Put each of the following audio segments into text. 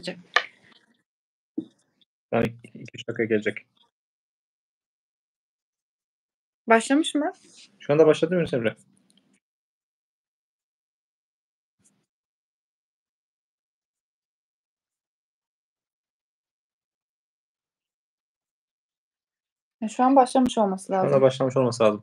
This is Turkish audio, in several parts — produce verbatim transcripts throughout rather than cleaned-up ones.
Gelecek. Yani iki üç dakika gelecek. Başlamış mı? Şu anda başladı Yunus Emre. Ya şu an başlamış olması Şu lazım. anda başlamış olması lazım.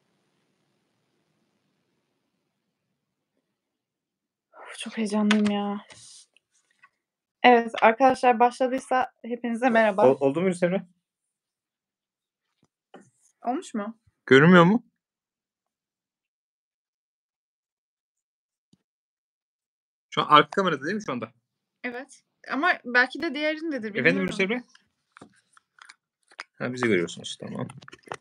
Uf, çok heyecanlıyım ya. Evet arkadaşlar, başladıysa hepinize merhaba. Ol, oldu mu Yunus Emre? Olmuş mu? Görünmüyor mu? Şu an arka kamerada değil mi şu anda? Evet. Ama belki de diğerindedir. Bilmiyorum. Efendim Yunus Emre? Ha, bizi görüyorsunuz. Tamam.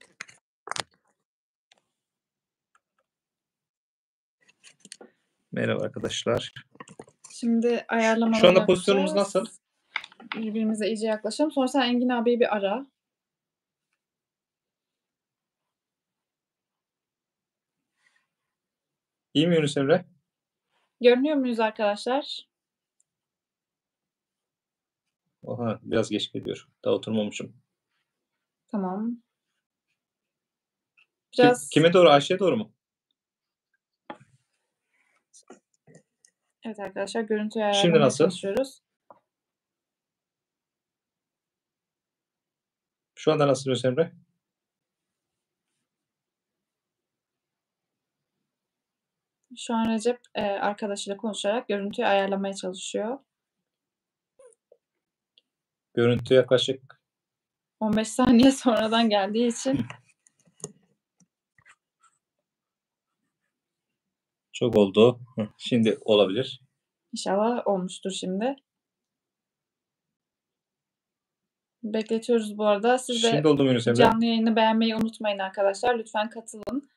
Merhaba arkadaşlar. Şimdi ayarlamalara Şu anda pozisyonumuz bakacağız. nasıl? Birbirimize iyice yaklaşalım. Sonra sen Engin abiyi bir ara. İyi mi Yunus Emre? Görünüyor muyuz arkadaşlar? Oha, biraz geç geliyor. Daha oturmamışım. Tamam. Kim, Biraz kime doğru? Ayşe'ye doğru mu? evet arkadaşlar, görüntüyü Şimdi ayarlamaya nasıl? çalışıyoruz. Şu anda nasıl Yunus Emre? Şu an Recep e, arkadaşıyla konuşarak görüntüyü ayarlamaya çalışıyor. Görüntü yaklaşık on beş saniye sonradan geldiği için çok oldu. Hı, şimdi olabilir. inşallah olmuştur şimdi. Bekletiyoruz bu arada. Siz de Şimdi oldu mu Yunus Emre? canlı yayını beğenmeyi unutmayın arkadaşlar. Lütfen katılın.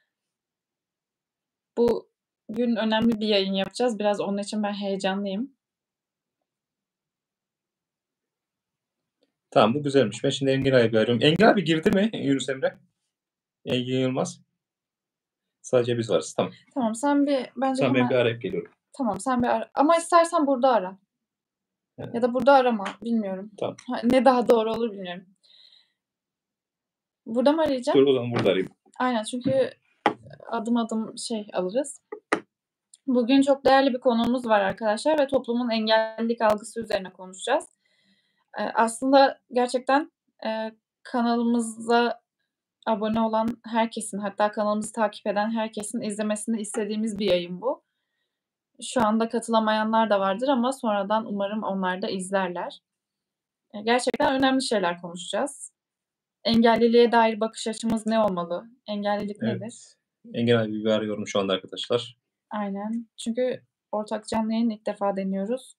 Bugün önemli bir yayın yapacağız. Biraz onun için ben heyecanlıyım. Tamam, bu güzelmiş. Ben şimdi Engin abi arıyorum. Engin abi girdi mi Yunus Emre? Engin Yılmaz. Sadece biz varız. Tamam. Tamam, sen bir bence Tamam, ben hemen bir arayıp geliyorum. tamam sen bir ara. Ama istersen burada ara. Evet. Ya da burada arama. Bilmiyorum. Tamam. Ha, ne daha doğru olur bilmiyorum. Burada mı arayacağım? Dur o zaman burada arayayım. Aynen, çünkü adım adım şey alırız. Bugün çok değerli bir konuğumuz var arkadaşlar ve toplumun engellilik algısı üzerine konuşacağız. Ee, aslında gerçekten e, kanalımıza abone olan herkesin, hatta kanalımızı takip eden herkesin izlemesini istediğimiz bir yayın bu. Şu anda katılamayanlar da vardır ama sonradan umarım onlar da izlerler. E, gerçekten önemli şeyler konuşacağız. Engelliliğe dair bakış açımız ne olmalı? Engellilik Evet. nedir? Engin abi bir arıyorum şu anda arkadaşlar. Aynen. Çünkü ortak canlı yayın ilk defa deniyoruz.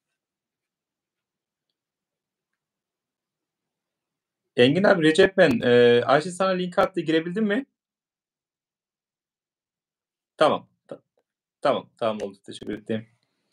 Engin abi, Recep ben. Ee, Ayşe sana link attı. Girebildin mi? Tamam. Ta- tamam. Tamam oldu. Teşekkür ederim.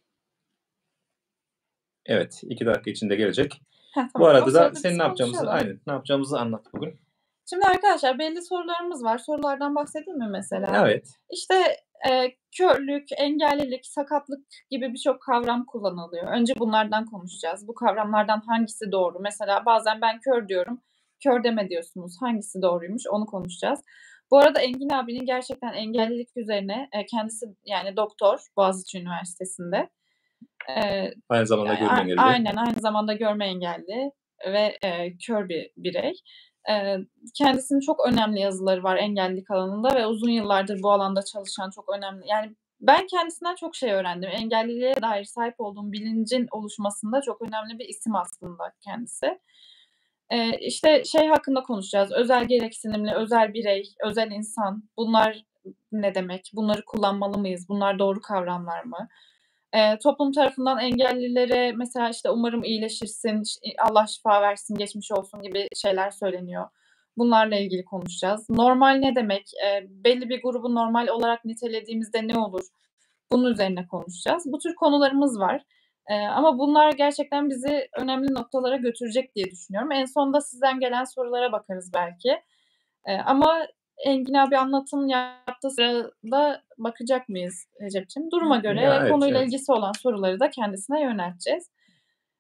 Evet. iki dakika içinde gelecek. Heh, tamam. Bu arada O da sırada senin biz ne yapacağımızı, konuşalım. aynen ne yapacağımızı anlat bugün. Şimdi arkadaşlar, belli sorularımız var. Sorulardan bahsedeyim mi mesela? Evet. İşte e, körlük, engellilik, sakatlık gibi birçok kavram kullanılıyor. Önce bunlardan konuşacağız. Bu kavramlardan hangisi doğru? Mesela bazen ben kör diyorum, kör deme diyorsunuz. Hangisi doğruymuş onu konuşacağız. Bu arada Engin abinin gerçekten engellilik üzerine e, kendisi yani doktor Boğaziçi Üniversitesi'nde. E, Aynı zamanda görme a- engelli. aynen aynı zamanda görme engelli ve e, kör bir birey. E, kendisinin çok önemli yazıları var engellilik alanında ve uzun yıllardır bu alanda çalışan çok önemli. Yani ben kendisinden çok şey öğrendim. Engelliliğe dair sahip olduğum bilincin oluşmasında çok önemli bir isim aslında kendisi. E, işte şey hakkında konuşacağız. Özel gereksinimli, özel birey, özel insan. Bunlar ne demek? Bunları kullanmalı mıyız? Bunlar doğru kavramlar mı? Eee, toplum tarafından engellilere mesela, işte, umarım iyileşirsin, ş Allah şifa versin, geçmiş olsun gibi şeyler söyleniyor. Bunlarla ilgili konuşacağız. Normal ne demek? Eee, belli bir grubu normal olarak nitelediğimizde ne olur? Bunun üzerine konuşacağız. Bu tür konularımız var. Eee, ama bunlar gerçekten bizi önemli noktalara götürecek diye düşünüyorum. En sonunda sizden gelen sorulara bakarız belki. Eee, ama Engin abi anlatım yaptığı sırada bakacak mıyız Recep'ciğim? Duruma göre Ya, evet, konuyla evet. ilgisi olan soruları da kendisine yönelteceğiz.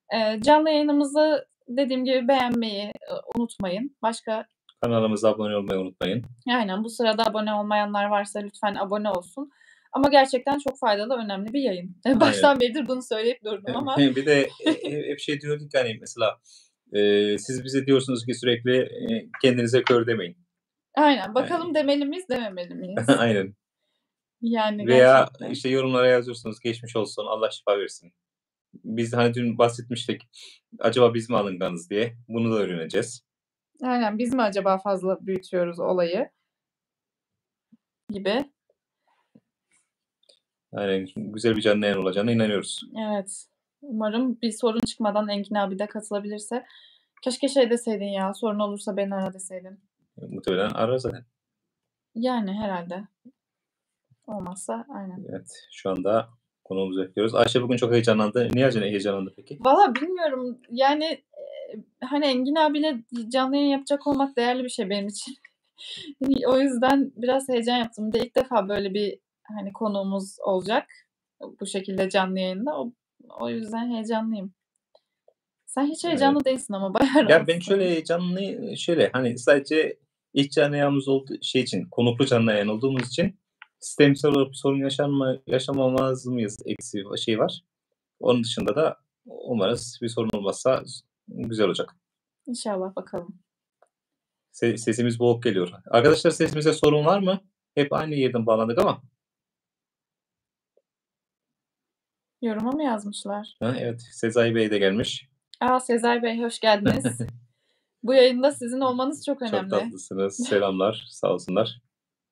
Eee, canlı yayınımızı dediğim gibi beğenmeyi, ııı, unutmayın. Başka Kanalımıza abone olmayı unutmayın. Aynen, bu sırada abone olmayanlar varsa lütfen abone olsun. Ama gerçekten çok faydalı, önemli bir yayın. Eee, Aynen. baştan beridir bunu söyleyip durdum ama Bir de, eee, hep şey diyorduk ya, hani, mesela, eee, siz bize diyorsunuz ki sürekli, eee, kendinize kör demeyin. Aynen, Yani bakalım demeli miyiz, dememeli miyiz? Aynen. Yani Veya, gerçekten. işte, yorumlara yazıyorsunuz, "Geçmiş olsun, Allah şifa versin." Biz, hani, dün bahsetmiştik, acaba biz mi alınganız diye. Bunu da öğreneceğiz. Aynen, biz mi acaba fazla büyütüyoruz olayı? Gibi. Aynen, güzel bir canlı yayın olacağına inanıyoruz. Evet. Umarım bir sorun çıkmadan Engin abi de katılabilirse. Keşke şey deseydin ya, sorun olursa beni ara deseydin. Muhtemelen arar zaten. Yani herhâlde. Olmazsa aynen. Evet, şu anda konuğumuzu bekliyoruz. Ayşe bugün çok heyecanlandı. Niye acele heyecanlandı peki? Valla bilmiyorum. Yani, eee, hani, Engin abiyle canlı yayın yapacak olmak değerli bir şey benim için. O yüzden biraz heyecan yaptım. Bir de ilk defa böyle bir, hani, konuğumuz olacak bu şekilde canlı yayında. O o yüzden heyecanlıyım. Sen hiç Aynen. heyecanlı değilsin ama bayağı Ya, ben şöyle rahatsın. heyecanlı şöyle, hani, sadece ilk canlı yayınımız olduğu şey için, konuklu canlı yayın olduğumuz için sistemsel olarak bir sorun yaşanma yaşamamaz mıyız eksiği şeyi var. Onun dışında da umarız bir sorun olmazsa güzel olacak. İnşallah bakalım. Se sesimiz boğuk geliyor. Arkadaşlar sesimizde sorun var mı? Hep aynı yerden bağlandık ama. Yoruma mı yazmışlar? Ha, evet, Sezai Bey de gelmiş. A, Sezai Bey hoş geldiniz. Bu yayında sizin olmanız çok Çok önemli. tatlısınız. Selamlar, sağ olsunlar.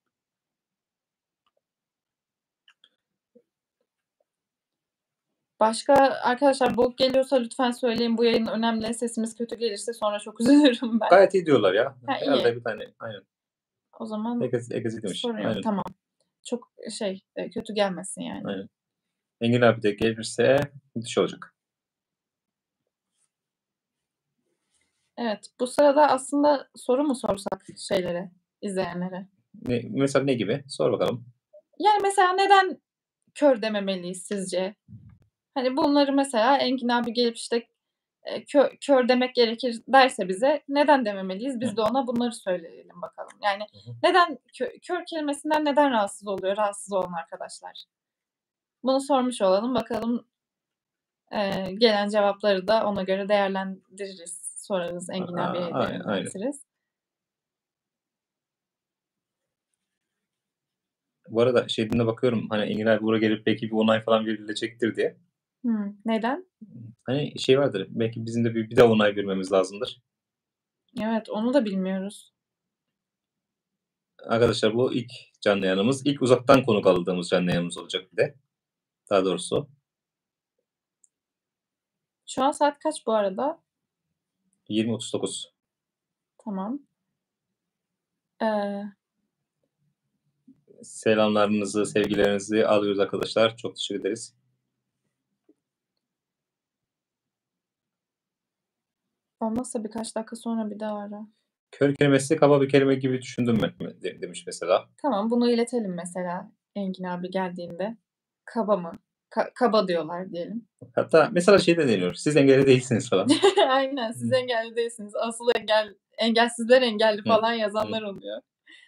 Başka arkadaşlar boğuk geliyorsa lütfen söyleyin. Bu yayın önemli. Sesimiz kötü gelirse sonra çok üzülürüm ben. Gayet iyi diyorlar ya. Ha, Herhâlde iyi. bir tane. Aynen. O zaman Herkes herkes iyi demiş. sorun yok. Aynen, Tamam. Çok şey, eee, kötü gelmesin yani. aynen. Engin abi de gelirse müthiş olacak. Evet, bu sırada aslında soru mu sorsak şeylere, izleyenlere? Ne mesela ne gibi? Sor bakalım. Yani mesela neden kör dememeliyiz sizce? Hani bunları mesela Engin abi gelip işte, eee, kö kör demek gerekir derse bize neden dememeliyiz? Hı. Biz de ona bunları söyleyelim bakalım. Yani Hı hı. neden kö kör kelimesinden neden rahatsız oluyor rahatsız olan arkadaşlar? Bunu sormuş olalım. Bakalım, eee, gelen cevapları da ona göre değerlendiririz, sorarız, A Engin a abiye de aynen, aynen. yöneltiriz. Bu arada şeyden de bakıyorum, hani, Engin abi buraya gelip belki bir onay falan verilecektir diye. Hımm. Neden? Hani, şey vardır, belki bizim de bir bir daha onay vermemiz lazımdır. Evet, onu da bilmiyoruz. Arkadaşlar bu ilk canlı yayınımız. İlk uzaktan konuk aldığımız canlı yayınımız olacak bir de. Daha doğrusu Şu an saat kaç bu arada? yirmi otuz dokuz. Tamam. Eee, Selamlarınızı, sevgilerinizi alıyoruz arkadaşlar. Çok teşekkür ederiz. olmazsa birkaç dakika sonra bir daha ara. Kör kelimesi kaba bir kelime gibi düşündüm ben de demiş mesela. Tamam, bunu iletelim mesela Engin abi geldiğinde. Kaba mı? Ka kaba diyorlar diyelim. Hatta mesela şey de deniyor, "Siz engelli değilsiniz." falan. Aynen, Hı, siz engelli değilsiniz. Asıl engel engelsizler engelli hı, falan hı. yazanlar oluyor.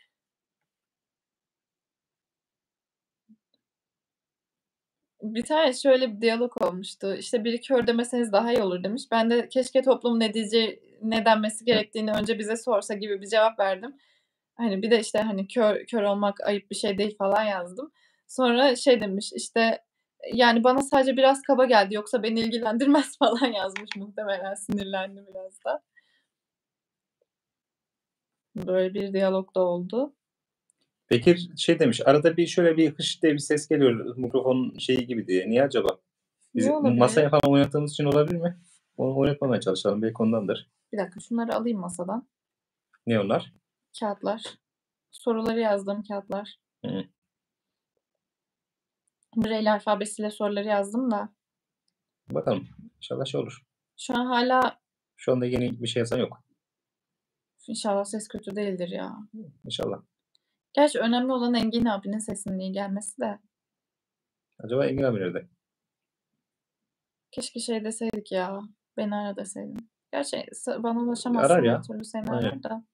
Bir tane şöyle bir diyalog olmuştu. İşte biri "Kör demeseniz daha iyi olur." demiş. Ben de "Keşke toplum ne diyeceği ne denmesi Hı. gerektiğini önce bize sorsa." gibi bir cevap verdim. Hani, bir de, işte, hani, "Kör kör olmak ayıp bir şey değil." falan yazdım. Sonra şey demiş, işte, "Yani bana sadece biraz kaba geldi, yoksa beni ilgilendirmez." falan yazmış muhtemelen sinirlendi biraz da. Böyle bir diyalog da oldu. Bekir şey demiş, "Arada bir şöyle bir hış diye bir ses geliyor mikrofonun şeyi gibi." diye. Niye acaba? Ne Bizi masaya olabilir? falan oynattığımız için olabilir mi? Onu oynatmamaya çalışalım. Belki ondandır. Bir dakika, şunları alayım masadan. Ne onlar? Kâğıtlar. Soruları yazdığım kâğıtlar. Hıı. Braille alfabesiyle soruları yazdım da. Bakalım. İnşallah şey olur. Şu an hâlâ Şu anda yeni bir şey yazan yok. inşallah ses kötü değildir ya. İnşallah. Gerçi önemli olan Engin abinin sesinin iyi gelmesi de. Acaba Engin abi nerede? Keşke şey deseydik ya, Beni ara deseydin. Gerçi s bana ulaşamazsın Arar her ya. türlü seni Aynen. arar da.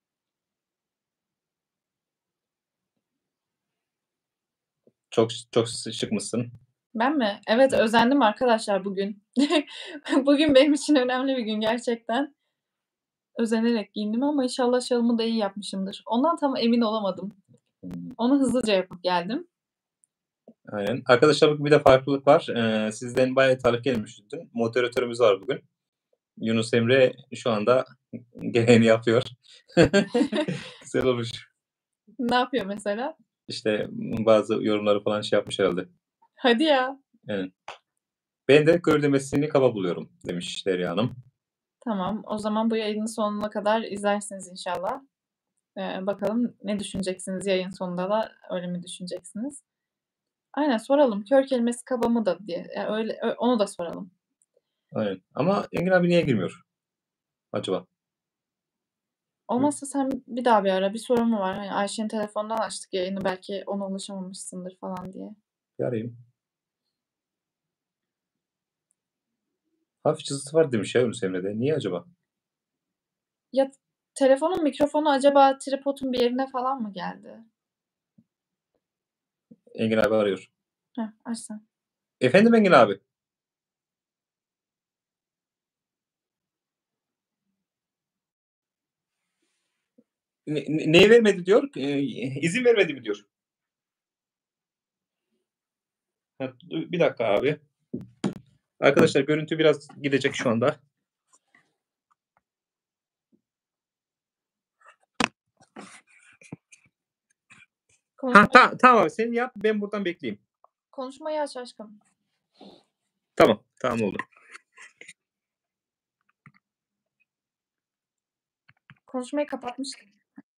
Çok çok şıkmışsın. Ben mi? Evet, Evet. özendim arkadaşlar bugün. Bugün benim için önemli bir gün gerçekten. Özenerek giyindim ama inşallah şalımı da iyi yapmışımdır. Ondan tam emin olamadım. Onu hızlıca yapıp geldim. Aynen. Arkadaşlar bugün bir de farklılık var. Eee, sizden bayağı talep gelmişti dün. Moderatörümüz var bugün. Yunus Emre şu anda gereğini yapıyor. Güzel olmuş. Ne yapıyor mesela? İşte bazı yorumları falan şey yapmış herhalde. Hadi ya. Evet. Ben de göllemesini kaba buluyorum demiş Derya Hanım. Tamam. O zaman bu yayının sonuna kadar izlersiniz inşallah. Eee, bakalım ne düşüneceksiniz yayın sonunda da öyle mi düşüneceksiniz? Aynen soralım. Kör kelimesi kaba mı da diye. Ya öyle ö onu da soralım. Aynen. Ama Engin abi niye girmiyor acaba? Olmazsa sen bir daha bir ara. Bir sorun mu var? Hani Ayşe'nin telefonundan açtık yayını. Belki ona ulaşamamışsındır falan diye. Bir arayayım. Hafif cızırtı var demiş ya Yunus Emre'de. Niye acaba? Ya telefonun mikrofonu acaba tripodun bir yerine falan mı geldi? Engin abi arıyor. Heh, aç sen. Efendim Engin abi? Ne, ne- neyi vermedi diyor? Ee, izin vermedi mi diyor? Ha, dur, bir dakika abi. Arkadaşlar görüntü biraz gidecek şu anda. Ha Konuşmayı, ta, tamam abi sen yap ben buradan bekleyeyim. konuşmayı aç aşkım. Tamam tamam oldu. Konuşmayı kapatmıştım.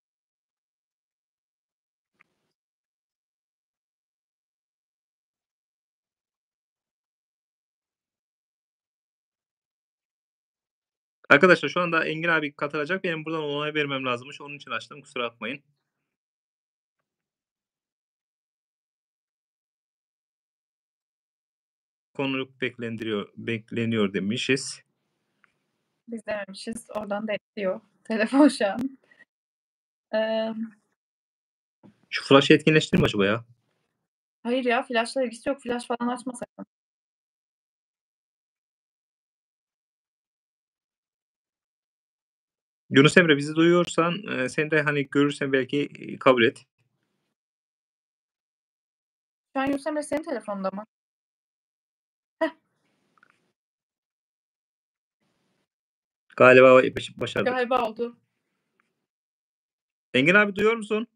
Arkadaşlar şu anda Engin abi katılacak. Benim buradan onay vermem lazımmış. Onun için açtım. Kusura bakmayın. Konuluk beklendiriyor, bekleniyor demişiz. Biz dememişiz. Oradan da ekliyor. Telefon şu an. Eee, Şu flash'ı etkinleştirir mi acaba ya? hayır ya flash'la ilgisi yok. Flash falan açma sakın. Yunus Emre bizi duyuyorsan e, sen de hani görürsen belki e, kabul et. Şu an Yunus Emre senin telefonunda mı? Heh, Galiba baş- başardık. galiba oldu. Engin abi duyuyor musun?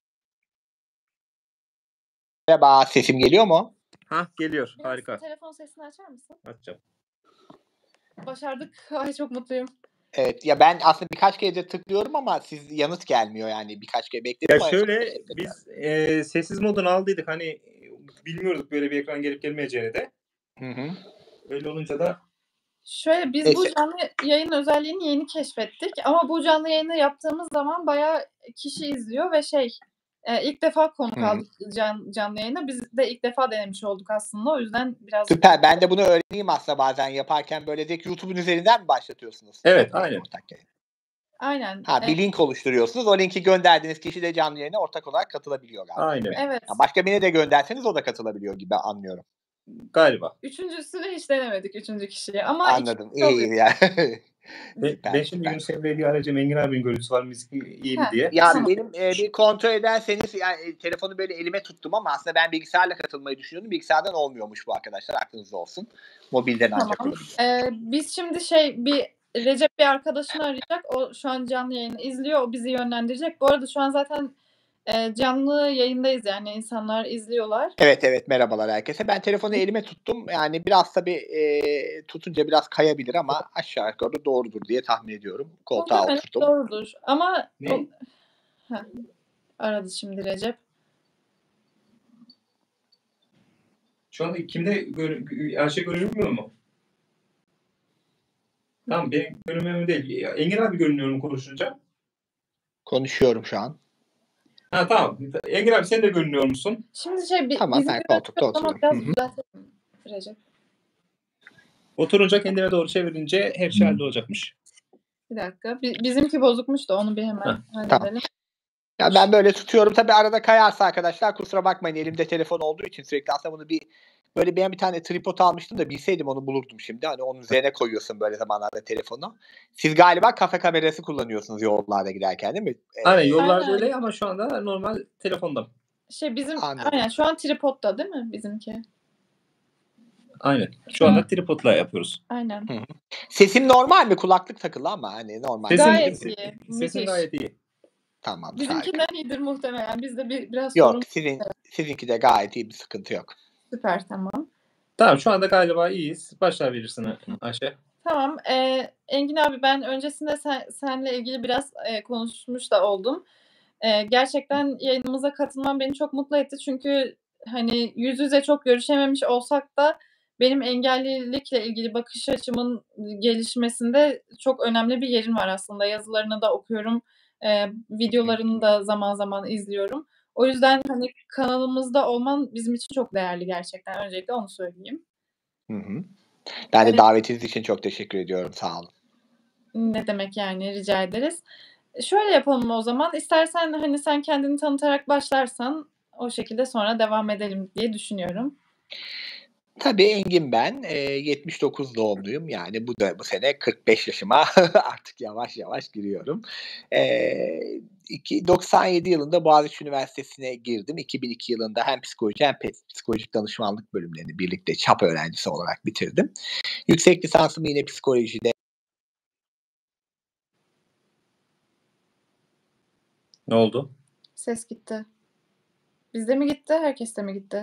Merhaba, sesim geliyor mu? Ha geliyor. Biraz Harika. telefon sesini açar mısın? Açacağım. Başardık. Ay çok mutluyum. Evet, ya ben aslında birkaç kere de tıklıyorum ama siz yanıt gelmiyor yani birkaç kere bekledim. Ya ama şöyle teşekkür ederim. biz e, sessiz modunu aldıydık. Hani e, bilmiyorduk böyle bir ekran gelip gelmeyeceğini de. Hı hı. Öyle olunca da Şöyle biz bu Neyse. canlı yayın özelliğini yeni keşfettik ama bu canlı yayını yaptığımız zaman bayağı kişi izliyor ve şey e, ilk defa konuk Hı hı. aldık can, canlı yayına. Biz de ilk defa denemiş olduk aslında. O yüzden biraz Süper. Ben de bunu öğreneyim aslında bazen yaparken böyle direkt YouTube'un üzerinden mi başlatıyorsunuz? evet Canlı yayın, aynen. ortak yayın? aynen. Ha, e, bir link oluşturuyorsunuz. O linki gönderdiğiniz kişi de canlı yayına ortak olarak katılabiliyor galiba. Aynen. değil mi? evet. Ya başka birine de gönderseniz o da katılabiliyor gibi anlıyorum. Galiba. Üçüncüsünü hiç denemedik üçüncü kişiyi ama Anladım. iki İyi oluyor. iyi yani. Ben, Süper, ben şimdi süper. Yunus Emre'yi bir arayacağım. Engin abinin görüntüsü var mı iyi mi Heh, diye. Ya tamam. benim e, bir kontrol ederseniz yani e, telefonu böyle elime tuttum ama aslında ben bilgisayarla katılmayı düşünüyordum. Bilgisayardan olmuyormuş bu arkadaşlar. Aklınızda olsun. Mobilden ancak Tamam. olabiliyor. Ee, biz şimdi şey bir Recep bir arkadaşını arayacak. O şu an canlı yayını izliyor. O bizi yönlendirecek. Bu arada şu an zaten e, canlı yayındayız yani insanlar izliyorlar. Evet evet merhabalar herkese. Ben telefonu elime tuttum. Yani biraz tabii e, tutunca biraz kayabilir ama aşağı yukarı doğrudur diye tahmin ediyorum. Koltuğa Muhtemelen oturttum. doğrudur. Ama Ne? o, heh, aradı şimdi Recep. Şu anda kimde gör, Ayşe görünmüyor mu? Tamam benim görünmem değil. Engin abi görünüyor mu konuşunca? Konuşuyorum şu an. Ha tamam. Engin abi sen de görünüyor musun? Şimdi şey bi, Tamam bizim ben koltukta görüntümüz ama oturuyorum. biraz Hı hı. düzeltelim Recep. Oturunca kendime doğru çevirince her şey hallolacakmış. Bir dakika. Bi- bizimki bozukmuş da onu bir hemen Heh, halledelim. Tamam. Ya ben böyle tutuyorum. Tabii arada kayarsa arkadaşlar kusura bakmayın. Elimde telefon olduğu için sürekli aslında bunu bir böyle ben bir tane tripod almıştım da bilseydim onu bulurdum şimdi. Hani onun üzerine koyuyorsun böyle zamanlarda telefonu. Siz galiba kafe kamerası kullanıyorsunuz yollarda giderken değil mi? Ee, Aynen yollarda Aynen. öyle ama şu anda normal telefonda. Şey bizim Anladım. aynen şu an tripodda değil mi bizimki? Aynen. Şu anda tripodla yapıyoruz. Aynen. Hı. Sesim normal mi? Kulaklık takılı ama hani normal. Sesin, Gayet se- iyi. Sesin Müthiş. gayet iyi. Tamam. Bizimkinden iyidir muhtemelen. Bizde bir biraz Yok sorun. sizin sizinki de gayet iyi bir sıkıntı yok. Süper, tamam. Tamam şu anda galiba iyiyiz. Başlayabilirsin Ayşe. Tamam. Ee, Engin abi ben öncesinde sen, seninle ilgili biraz e, konuşmuş da oldum. Ee, gerçekten yayınımıza katılman beni çok mutlu etti. Çünkü hani yüz yüze çok görüşememiş olsak da benim engellilikle ilgili bakış açımın gelişmesinde çok önemli bir yerin var aslında. Yazılarını da okuyorum. E, videolarını da zaman zaman izliyorum. O yüzden hani kanalımızda olman bizim için çok değerli gerçekten. Öncelikle onu söyleyeyim. Hı hı. Ben de Evet. davetiniz için çok teşekkür ediyorum. Sağ olun. Ne demek yani, rica ederiz. Şöyle yapalım o zaman. İstersen hani sen kendini tanıtarak başlarsan o şekilde sonra devam edelim diye düşünüyorum. Tabii Engin ben. E, yetmiş dokuz doğumluyum. Yani bu da bu sene kırk beş yaşıma artık yavaş yavaş giriyorum. E, iki- doksan yedi yılında Boğaziçi Üniversitesi'ne girdim. iki bin iki yılında hem psikoloji hem pe- psikolojik danışmanlık bölümlerini birlikte çap öğrencisi olarak bitirdim. Yüksek lisansımı yine psikolojide. Ne oldu? Ses gitti. Bizde mi gitti, herkeste mi gitti?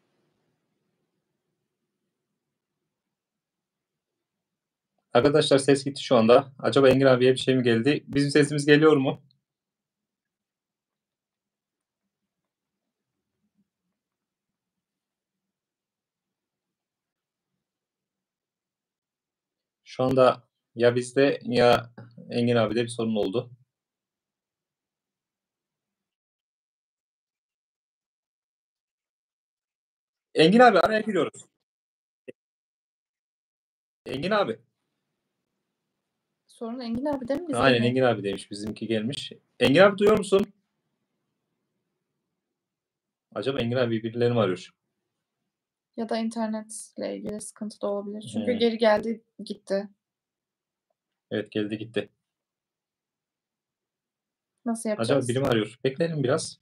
Arkadaşlar ses gitti şu anda. Acaba Engin abiye bir şey mi geldi? Bizim sesimiz geliyor mu? Şu anda ya bizde ya Engin abide bir sorun oldu. Engin abi araya giriyoruz. Engin abi. Sorun Engin abi değil mi, bizde Aynen mi? Engin abi demiş. Bizimki gelmiş. Engin abi duyuyor musun? Acaba Engin abi birileri mi arıyor? Ya da internetle ilgili sıkıntı da olabilir. Çünkü Hmm. geri geldi gitti. Evet geldi gitti. Nasıl Acaba yapacağız? biri mi arıyor? Bekleyelim biraz.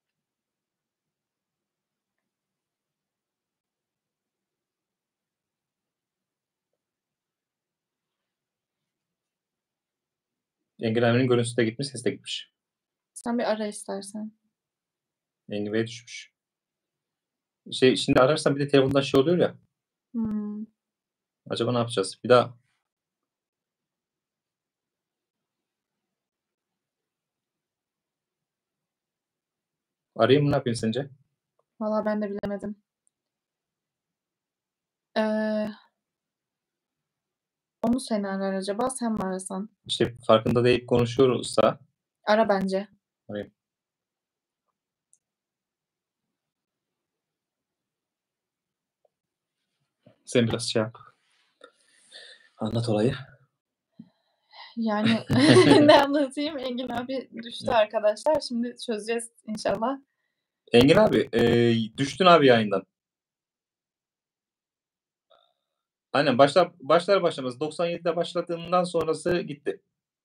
Engin abinin görüntüsü de gitmiş, ses de gitmiş. Sen bir ara istersen. Engin Bey düşmüş. Şey, şimdi ararsan bir de telefondan şey oluyor ya. Hmm. Acaba ne yapacağız? Bir daha arayayım mı, ne yapayım sence? Valla ben de bilemedim. Ee, o mu seni arar acaba? Sen mi arasan? İşte farkında değil konuşuyoruzsa Ara bence. arayayım. Sen biraz şey yap. Anlat olayı. Yani ne anlatayım? Engin abi düştü arkadaşlar. Şimdi çözeceğiz inşallah. Engin abi e, düştün abi yayından. Aynen başlar başlar başlamaz doksan yedide başladığından sonrası gitti.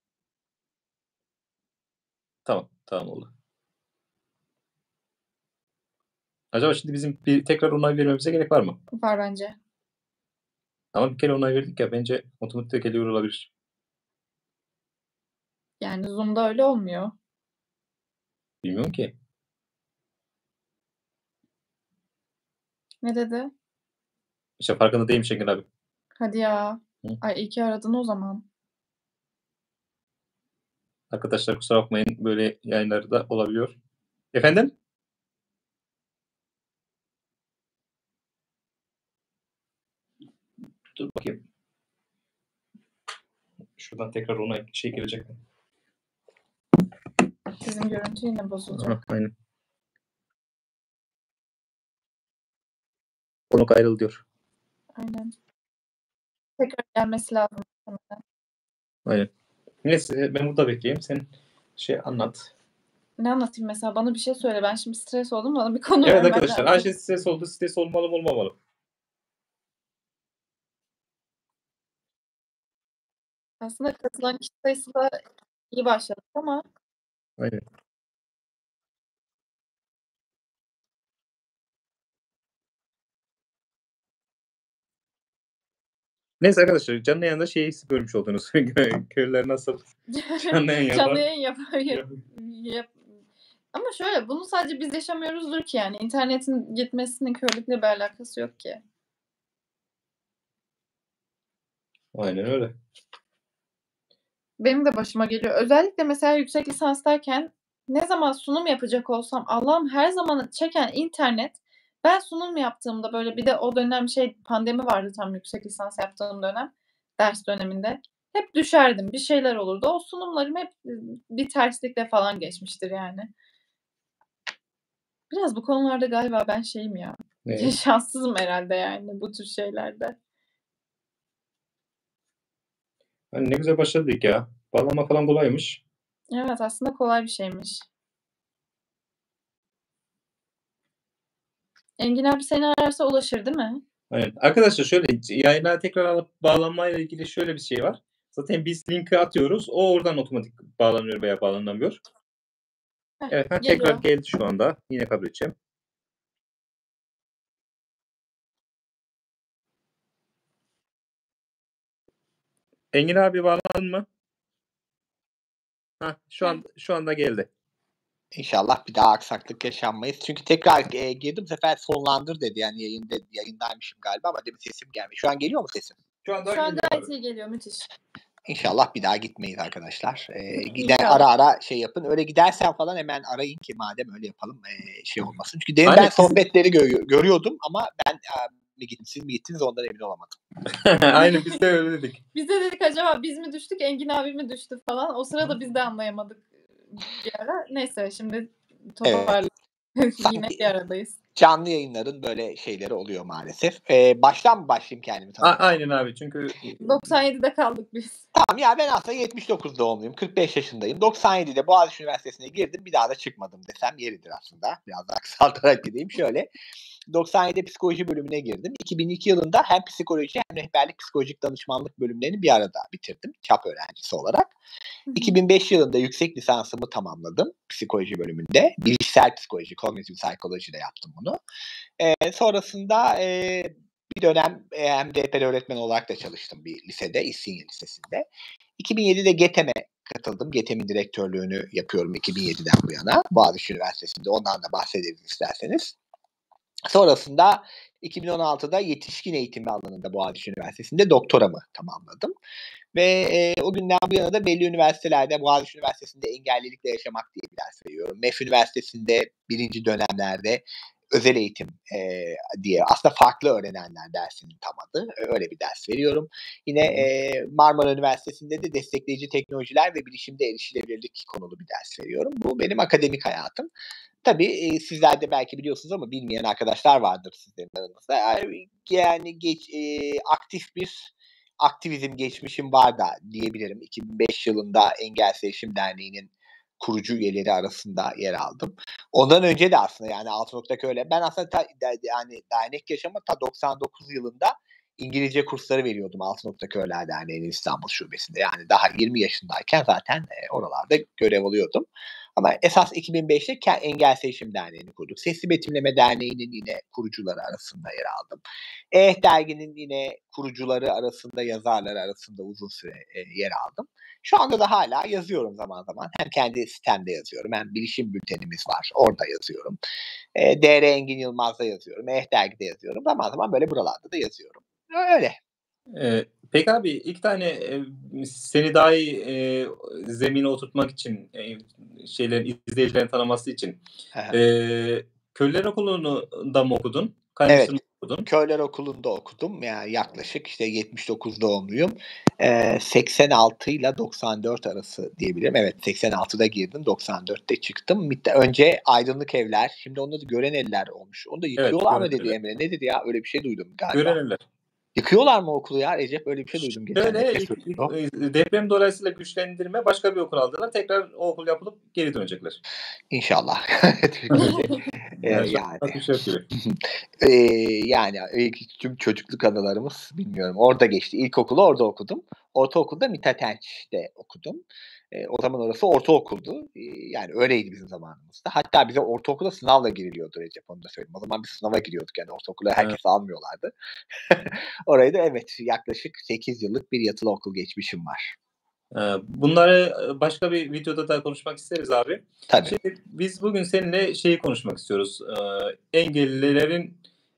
Tamam tamam oldu. Acaba şimdi bizim bir tekrar onay vermemize gerek var mı? Var bence. Ama bir kere onay verdik ya, bence otomatik geliyor olabilir. Yani Zoom'da öyle olmuyor. Bilmiyorum ki. Ne dedi? İşte farkında değilmiş Engin abi. Hadi ya. Hı. Ay iyi ki aradın o zaman. Arkadaşlar kusura bakmayın, böyle yayınları da olabiliyor. Efendim? Dur bakayım. Şuradan tekrar ona şey gelecek. Sizin görüntü yine bozulacak. Aha, aynen. Konuk ayrıl diyor. Aynen. tekrar gelmesi lazım. Aynen. Neyse ben burada bekleyeyim. Sen şey anlat. Ne anlatayım mesela? Bana bir şey söyle. Ben şimdi stres oldum. Bana bir konu Evet vermen arkadaşlar. lazım. Ayşe stres oldu. Stres olmalı mı olmamalı? Aslında katılan kişi sayısı da iyi başladık ama Aynen. Neyse arkadaşlar canlı yayında şeyi görmüş oldunuz. Köylüler nasıl canlı yayın canlı yapar. yayın yapar. Yap, yap. Ama şöyle bunu sadece biz yaşamıyoruzdur ki yani. İnternetin gitmesinin körlükle bir alakası yok ki. Aynen öyle. Benim de başıma geliyor. Özellikle mesela yüksek lisanstayken ne zaman sunum yapacak olsam Allah'ım her zaman çeken internet. Ben sunum yaptığımda böyle bir de o dönem şey pandemi vardı tam yüksek lisans yaptığım dönem. Ders döneminde. Hep düşerdim. Bir şeyler olurdu. O sunumlarım hep bir terslikle falan geçmiştir yani. Biraz bu konularda galiba ben şeyim ya. Ne? Şanssızım herhalde yani bu tür şeylerde. Hani ne güzel başladık ya. Bağlama falan kolaymış. Evet aslında kolay bir şeymiş. Engin abi seni ararsa ulaşır değil mi? Aynen. Arkadaşlar şöyle yayına tekrar alıp bağlanmayla ilgili şöyle bir şey var. Zaten biz linki atıyoruz. O oradan otomatik bağlanıyor veya bağlanamıyor. Heh, Evet ha, geliyor. tekrar geldi şu anda. Yine kabul edeceğim. Engin abi bağlandın mı? Ha, şu Heh. an şu anda geldi. İnşallah bir daha aksaklık yaşanmayız. Çünkü tekrar e, girdim sefer sonlandır dedi. Yani yayında yayındaymışım galiba ama demin sesim gelmiyor. Şu an geliyor mu sesim? Şu anda Şu an geliyor gayet abi. iyi geliyor. Müthiş. İnşallah bir daha gitmeyiz arkadaşlar. Ee, giden İnşallah. ara ara şey yapın. Öyle gidersen falan hemen arayın ki madem öyle yapalım ee, şey olmasın. Çünkü demin Aynen, ben bizim- sohbetleri gö- görüyordum ama ben e, mi gittim siz mi gittiniz ondan emin olamadım. Aynen biz de öyle dedik. Biz de dedik acaba biz mi düştük Engin abi mi düştü falan. O sırada biz de anlayamadık bir ara. Neyse şimdi toparlayalım. Evet. Yine bir aradayız. Canlı yayınların böyle şeyleri oluyor maalesef. Ee, baştan mı başlayayım kendimi A- tanıtmaya? aynen abi çünkü doksan yedide kaldık biz. Tamam ya ben aslında yetmiş dokuz doğumluyum. kırk beş yaşındayım. doksan yedide Boğaziçi Üniversitesi'ne girdim. Bir daha da çıkmadım desem yeridir aslında. Biraz daha kısaltarak gideyim. Şöyle doksan yedide psikoloji bölümüne girdim. iki bin iki yılında hem psikoloji hem rehberlik psikolojik danışmanlık bölümlerini bir arada bitirdim. Çap öğrencisi olarak. iki bin beş yılında yüksek lisansımı tamamladım psikoloji bölümünde. Bilişsel psikoloji, cognitive psychology ile yaptım bunu. Ee, sonrasında e, bir dönem e, hem rehber öğretmen olarak da çalıştım bir lisede, İstinye Lisesi'nde. iki bin yedide GETEM'e katıldım. GETEM'in direktörlüğünü yapıyorum iki bin yediden bu yana. Boğaziçi Üniversitesi'nde. Ondan da bahsederiz isterseniz. Sonrasında iki bin on altıda yetişkin eğitimi alanında Boğaziçi Üniversitesi'nde doktoramı tamamladım. Ve e, o günden bu yana da belli üniversitelerde Boğaziçi Üniversitesi'nde engellilikle yaşamak diye bir ders veriyorum. M E F Üniversitesi'nde birinci dönemlerde özel eğitim e, diye aslında farklı öğrenenler dersinin tam adı. Öyle bir ders veriyorum. Yine e, Marmara Üniversitesi'nde de destekleyici teknolojiler ve bilişimde erişilebilirlik konulu bir ders veriyorum. Bu benim akademik hayatım. Tabii e, sizler de belki biliyorsunuz ama bilmeyen arkadaşlar vardır sizlerin aranızda. Yani geç, e, aktif bir aktivizm geçmişim var da diyebilirim. iki bin beş yılında Engelsiz Erişim Derneği'nin kurucu üyeleri arasında yer aldım. Ondan önce de aslında yani Altınok'taki öyle. Ben aslında ta, yani dernek yaşama ta doksan dokuz yılında İngilizce kursları veriyordum Altınok'taki Öğler Derneği'nin İstanbul Şubesi'nde. Yani daha yirmi yaşındayken zaten e, oralarda görev alıyordum. Ama esas iki bin beşte Engelsiz Erişim Derneği'ni kurduk. Sesli Betimleme Derneği'nin yine kurucuları arasında yer aldım. Eh Dergi'nin yine kurucuları arasında, yazarları arasında uzun süre e, yer aldım. Şu anda da hala yazıyorum zaman zaman. Hem kendi sitemde yazıyorum hem bilişim bültenimiz var. Orada yazıyorum. E, D R Engin Yılmaz'da yazıyorum. Eh Dergi'de yazıyorum. Zaman zaman böyle buralarda da yazıyorum. Öyle. Ee, peki abi ilk tane e, seni daha iyi e, zemine oturtmak için e, şeylerin izleyicilerin tanıması için e, Köylüler Okulu'nu da mı okudun? Kaynısını Evet. okudun? Köyler Okulu'nda okudum. Yani yaklaşık işte yetmiş dokuz doğumluyum. Ee, seksen altı ile doksan dört arası diyebilirim. Evet seksen altıda girdim. doksan dörtte çıktım. Önce Aydınlık Evler. Şimdi onu da Gören Eller olmuş. Onu da yıkıyorlar Evet, mı dedi Gören Eller. Emre. Ne dedi ya? Öyle bir şey duydum galiba. Gören Eller. Yıkıyorlar mı okulu ya Recep? Öyle bir şey duydum geçen. Böyle ilk, ilk, deprem dolayısıyla güçlendirme başka bir okul aldılar. Tekrar o okul yapılıp geri dönecekler. İnşallah. ee, yani yani. Bir şey yapıyor. ee, yani tüm çocukluk anılarımız bilmiyorum. Orada geçti. İlkokulu orada okudum. Ortaokulda Mithat Enç'te okudum. E, o zaman orası ortaokuldu. E, yani öyleydi bizim zamanımızda. Hatta bize ortaokula sınavla giriliyordu Recep, onu da söyleyeyim. O zaman biz sınava giriyorduk yani ortaokula herkes evet. almıyorlardı. Orayı da evet yaklaşık sekiz yıllık bir yatılı okul geçmişim var. Bunları başka bir videoda da konuşmak isteriz abi. Tabii. Şimdi biz bugün seninle şeyi konuşmak istiyoruz. Engellilerin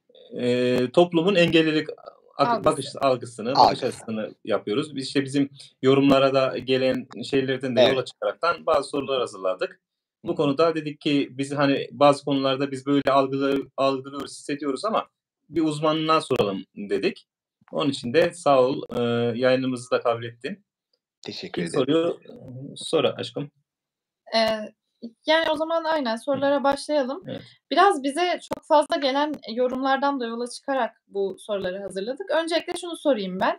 toplumun engellilik Algısı. bakış algısını, bakış açısını yapıyoruz. Biz işte bizim yorumlara da gelen şeylerden de evet. yola çıkaraktan bazı sorular hazırladık. Bu Hı. konuda dedik ki biz hani bazı konularda biz böyle algılıyor, algılıyoruz, hissediyoruz ama bir uzmanına soralım dedik. Onun için de sağ ol yayınımızı da kabul ettin. Teşekkür İlk ederim. Soruyu sor aşkım. Ee, yani o zaman aynen sorulara başlayalım. Evet. Biraz bize çok fazla gelen yorumlardan da yola çıkarak bu soruları hazırladık. Öncelikle şunu sorayım ben.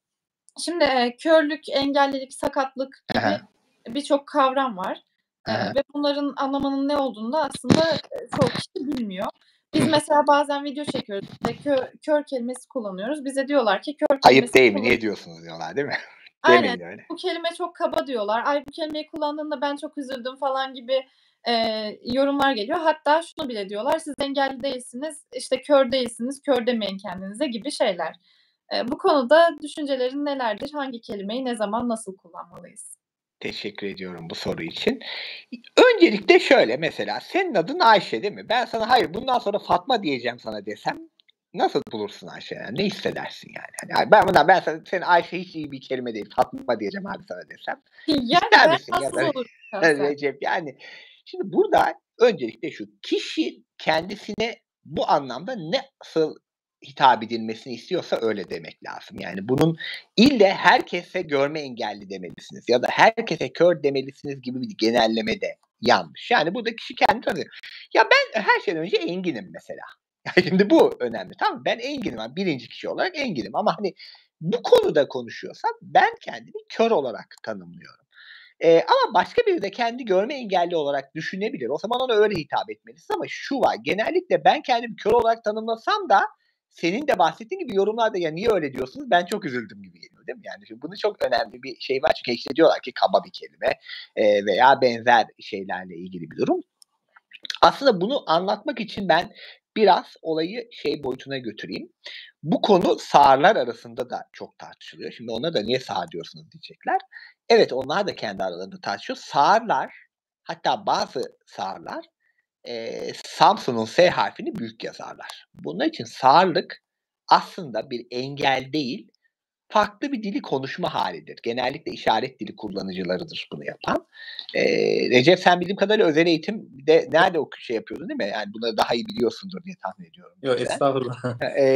Şimdi e, körlük, engellilik, sakatlık gibi birçok kavram var. E, ve bunların anlamının ne olduğunu da aslında çoğu kişi bilmiyor. Biz mesela bazen video çekiyoruz ve kör, kör kelimesi kullanıyoruz. Bize diyorlar ki kör kelimesi ayıp değil mi? Niye diyorsunuz diyorlar değil mi? Aynen. Öyle. Bu kelime çok kaba diyorlar. Ay bu kelimeyi kullandığında ben çok üzüldüm falan gibi e, yorumlar geliyor. Hatta şunu bile diyorlar. Siz engelli değilsiniz, işte kör değilsiniz, kör demeyin kendinize gibi şeyler. E, bu konuda düşüncelerin nelerdir? Hangi kelimeyi ne zaman nasıl kullanmalıyız? Teşekkür ediyorum bu soru için. Öncelikle şöyle mesela senin adın Ayşe değil mi? Ben sana hayır bundan sonra Fatma diyeceğim sana desem nasıl bulursun Ayşe? Yani ne hissedersin yani? yani ben bundan ben sana senin Ayşe hiç iyi bir kelime değil. Fatma diyeceğim abi sana desem. Yani ben nasıl ya olur? Recep yani şimdi burada öncelikle şu kişi kendisine bu anlamda nasıl hitap edilmesini istiyorsa öyle demek lazım. Yani bunun ille herkese görme engelli demelisiniz ya da herkese kör demelisiniz gibi bir genelleme de yanlış. Yani burada kişi kendini tanıyor. Ya ben her şeyden önce enginim mesela. Yani şimdi bu önemli tamam mı? Ben enginim. Yani birinci kişi olarak enginim ama hani bu konuda konuşuyorsam ben kendimi kör olarak tanımlıyorum. Ee, ama başka biri de kendi görme engelli olarak düşünebilir. O zaman ona öyle hitap etmelisiniz ama şu var. Genellikle ben kendimi kör olarak tanımlasam da senin de bahsettiğin gibi yorumlarda ya niye öyle diyorsunuz ben çok üzüldüm gibi geliyor değil mi? Yani şimdi bunu çok önemli bir şey var çünkü işte diyorlar ki kaba bir kelime e, veya benzer şeylerle ilgili bir durum. Aslında bunu anlatmak için ben biraz olayı şey boyutuna götüreyim. Bu konu sağırlar arasında da çok tartışılıyor. Şimdi ona da niye sağır diyorsunuz diyecekler. Evet onlar da kendi aralarında tartışıyor. Sağırlar hatta bazı sağırlar e, Samsun'un S harfini büyük yazarlar. Bunun için sağırlık aslında bir engel değil, farklı bir dili konuşma halidir. Genellikle işaret dili kullanıcılarıdır bunu yapan. E, Recep sen bildiğim kadarıyla özel eğitimde nerede o şey yapıyordun değil mi? Yani bunları daha iyi biliyorsundur diye tahmin ediyorum. Yok estağfurullah.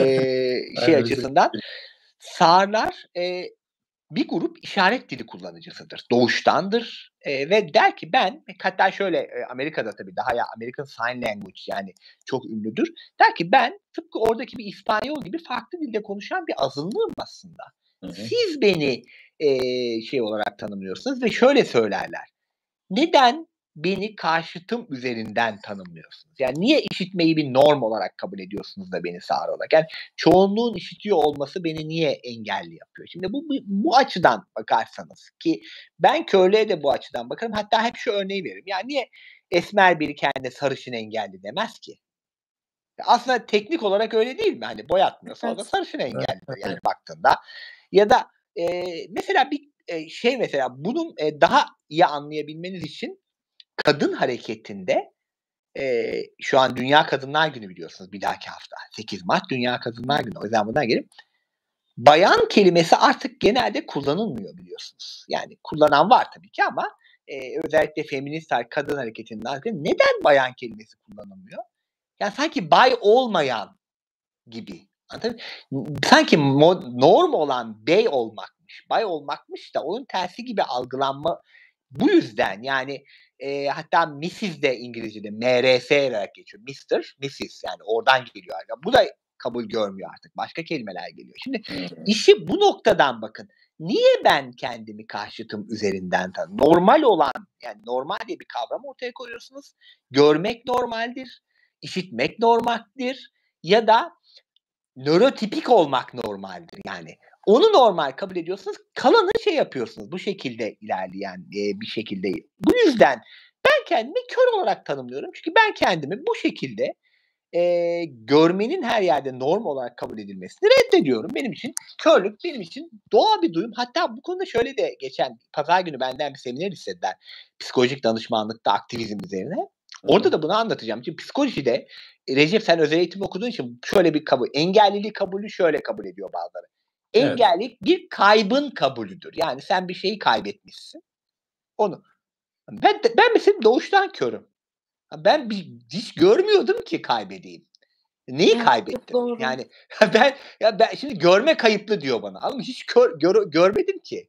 E, şey açısından sağırlar e, bir grup işaret dili kullanıcısıdır. Doğuştandır e, ve der ki ben hatta şöyle e, Amerika'da tabii daha ya American Sign Language yani çok ünlüdür. Der ki ben tıpkı oradaki bir İspanyol gibi farklı dilde konuşan bir azınlığım aslında. Hı hı. Siz beni e, şey olarak tanımlıyorsunuz ve şöyle söylerler. Neden beni karşıtım üzerinden tanımlıyorsunuz? Yani niye işitmeyi bir norm olarak kabul ediyorsunuz da beni sağır olarak? Yani çoğunluğun işitiyor olması beni niye engelli yapıyor? Şimdi bu, bu açıdan bakarsanız ki ben körlüğe de bu açıdan bakarım. Hatta hep şu örneği veririm. Yani niye esmer biri kendine sarışın engelli demez ki? Aslında teknik olarak öyle değil mi? Hani boyatmıyorsa evet. O da sarışın engellidir yani baktığında. Ya da e, mesela bir e, şey mesela bunun e, daha iyi anlayabilmeniz için kadın hareketinde e, şu an Dünya Kadınlar Günü biliyorsunuz bir dahaki hafta. sekiz Mart Dünya Kadınlar Günü. O yüzden buradan gelip bayan kelimesi artık genelde kullanılmıyor biliyorsunuz. Yani kullanan var tabii ki ama e, özellikle feminist kadın hareketinden neden bayan kelimesi kullanılmıyor? Yani sanki bay olmayan gibi. Anladın? Sanki mod, norm olan bey olmakmış, bay olmakmış da onun tersi gibi algılanma. Bu yüzden yani e, hatta missus de İngilizce'de M R S olarak geçiyor. mister, missus yani oradan geliyor. Yani bu da kabul görmüyor artık. Başka kelimeler geliyor. Şimdi Hı. işi bu noktadan bakın. Niye ben kendimi karşıtım üzerinden tanım? Normal olan, yani normal diye bir kavram ortaya koyuyorsunuz. Görmek normaldir, işitmek normaldir ya da nörotipik olmak normaldir. Yani onu normal kabul ediyorsunuz. Kalanı şey yapıyorsunuz. Bu şekilde ilerleyen e, bir şekilde. Bu yüzden ben kendimi kör olarak tanımlıyorum. Çünkü ben kendimi bu şekilde e, görmenin her yerde norm olarak kabul edilmesini reddediyorum. Benim için körlük benim için doğal bir duyum. Hatta bu konuda şöyle de geçen pazar günü benden bir seminer istediler. Psikolojik danışmanlıkta aktivizm üzerine. Orada da bunu anlatacağım. Çünkü psikolojide Recep sen özel eğitim okuduğun için şöyle bir kabul. Engelliliği kabulü şöyle kabul ediyor bazıları. Evet. Engellilik bir kaybın kabulüdür. Yani sen bir şeyi kaybetmişsin. Onu. Ben, ben mesela doğuştan körüm. Ben bir, hiç görmüyordum ki kaybedeyim. Neyi Evet, kaybettim? doğru. Yani ben ya ben şimdi görme kayıplı diyor bana. Ama hiç kör, gör, görmedim ki.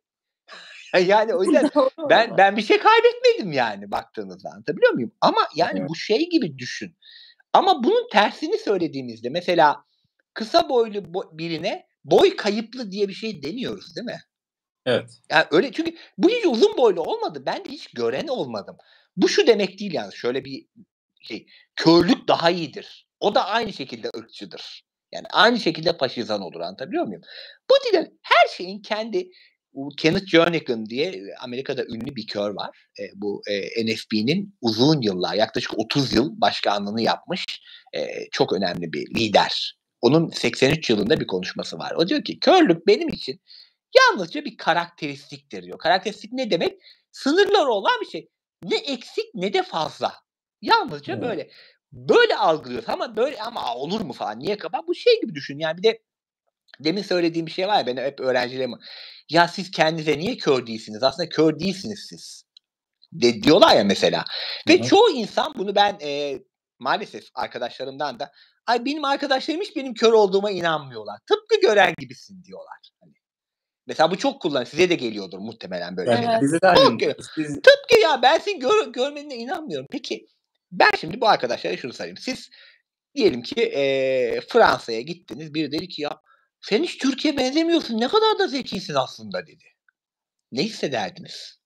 Yani o yüzden Doğru ben valla. ben bir şey kaybetmedim yani baktığınızda. Anlatabiliyor muyum? Ama yani Evet. bu şey gibi düşün. Ama bunun tersini söylediğimizde mesela kısa boylu bo- birine boy kayıplı diye bir şey demiyoruz değil mi? Evet. Yani öyle çünkü bu hiç uzun boylu olmadı. Ben de hiç gören olmadım. Bu şu demek değil yani şöyle bir şey. Körlük daha iyidir. O da aynı şekilde ırkçıdır. Yani aynı şekilde faşizan olur. Anlatabiliyor muyum? Bu değil. Her şeyin kendi bu Kenneth Jernigan diye Amerika'da ünlü bir kör var. E, bu e, N F B'nin uzun yıllar yaklaşık otuz yıl başkanlığını yapmış e, çok önemli bir lider. Onun seksen üç yılında bir konuşması var. O diyor ki körlük benim için yalnızca bir karakteristiktir diyor. Karakteristik ne demek? Sınırları olan bir şey. Ne eksik ne de fazla. Yalnızca Evet. böyle. Böyle algılıyoruz ama böyle ama olur mu falan niye kaba? Bu şey gibi düşün yani bir de demin söylediğim bir şey var ya benim hep öğrencilerim ya siz kendinize niye kör değilsiniz? Aslında kör değilsiniz siz. De, diyorlar ya mesela. Hı Ve hı. çoğu insan bunu ben e, maalesef arkadaşlarımdan da ay benim arkadaşlarım hiç benim kör olduğuma inanmıyorlar. Tıpkı gören gibisin diyorlar. Hani mesela bu çok kullanılıyor. Size de geliyordur muhtemelen böyle Yani şeyler. Evet. bize de Çok aynı. geliyor. Siz Tıpkı ya ben senin gör, görmenine inanmıyorum. Peki ben şimdi bu arkadaşlara şunu söyleyeyim. Siz diyelim ki e, Fransa'ya gittiniz. Biri dedi ki ya sen hiç Türkiye'ye benzemiyorsun. Ne kadar da zekisin aslında dedi. Ne hissederdiniz?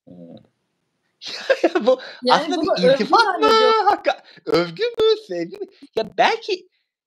Bu Yani aslında bunu bir övgü iltifat mı? zannediyorum. Hakka, övgü mü? Sevgi mi? Ya belki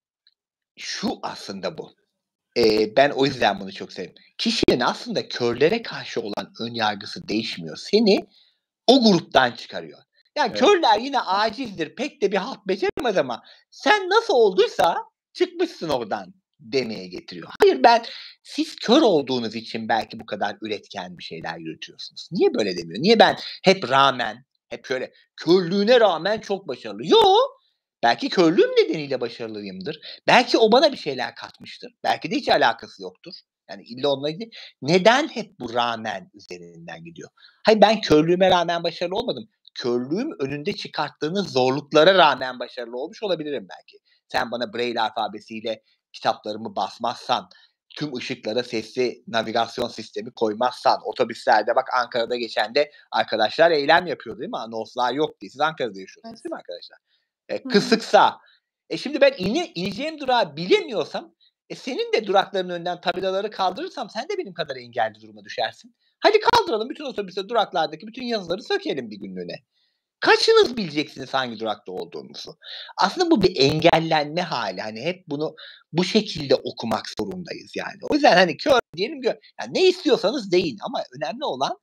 şu aslında bu. Ee, ben o yüzden bunu çok seviyorum. Kişinin aslında körlere karşı olan ön yargısı değişmiyor. Seni o gruptan çıkarıyor. Yani Evet. körler yine acizdir. Pek de bir halt beceremez ama sen nasıl olduysa çıkmışsın oradan demeye getiriyor. Hayır ben siz kör olduğunuz için belki bu kadar üretken bir şeyler yürütüyorsunuz. Niye böyle demiyor? Niye ben hep rağmen hep şöyle körlüğüne rağmen çok başarılı. Yo belki körlüğüm nedeniyle başarılıyımdır. Belki o bana bir şeyler katmıştır. Belki de hiç alakası yoktur. Yani illa onunla ilgili. Neden hep bu rağmen üzerinden gidiyor? Hayır ben körlüğüme rağmen başarılı olmadım. Körlüğüm önünde çıkarttığınız zorluklara rağmen başarılı olmuş olabilirim belki. Sen bana Braille alfabesiyle kitaplarımı basmazsan, tüm ışıklara sesli navigasyon sistemi koymazsan, otobüslerde bak Ankara'da geçen de arkadaşlar eylem yapıyor değil mi? Anonslar yok diye. Siz Ankara'da yaşıyorsunuz Evet. değil mi arkadaşlar? E, Hı hı. kısıksa. E şimdi ben ine, ineceğim durağı bilemiyorsam e senin de durakların önünden tabelaları kaldırırsam sen de benim kadar engelli duruma düşersin. Hadi kaldıralım bütün otobüste duraklardaki bütün yazıları sökelim bir günlüğüne. Kaçınız bileceksiniz hangi durakta olduğunuzu? Aslında bu bir engellenme hali. Hani hep bunu bu şekilde okumak zorundayız yani. O yüzden hani kör diyelim ki yani ne istiyorsanız deyin ama önemli olan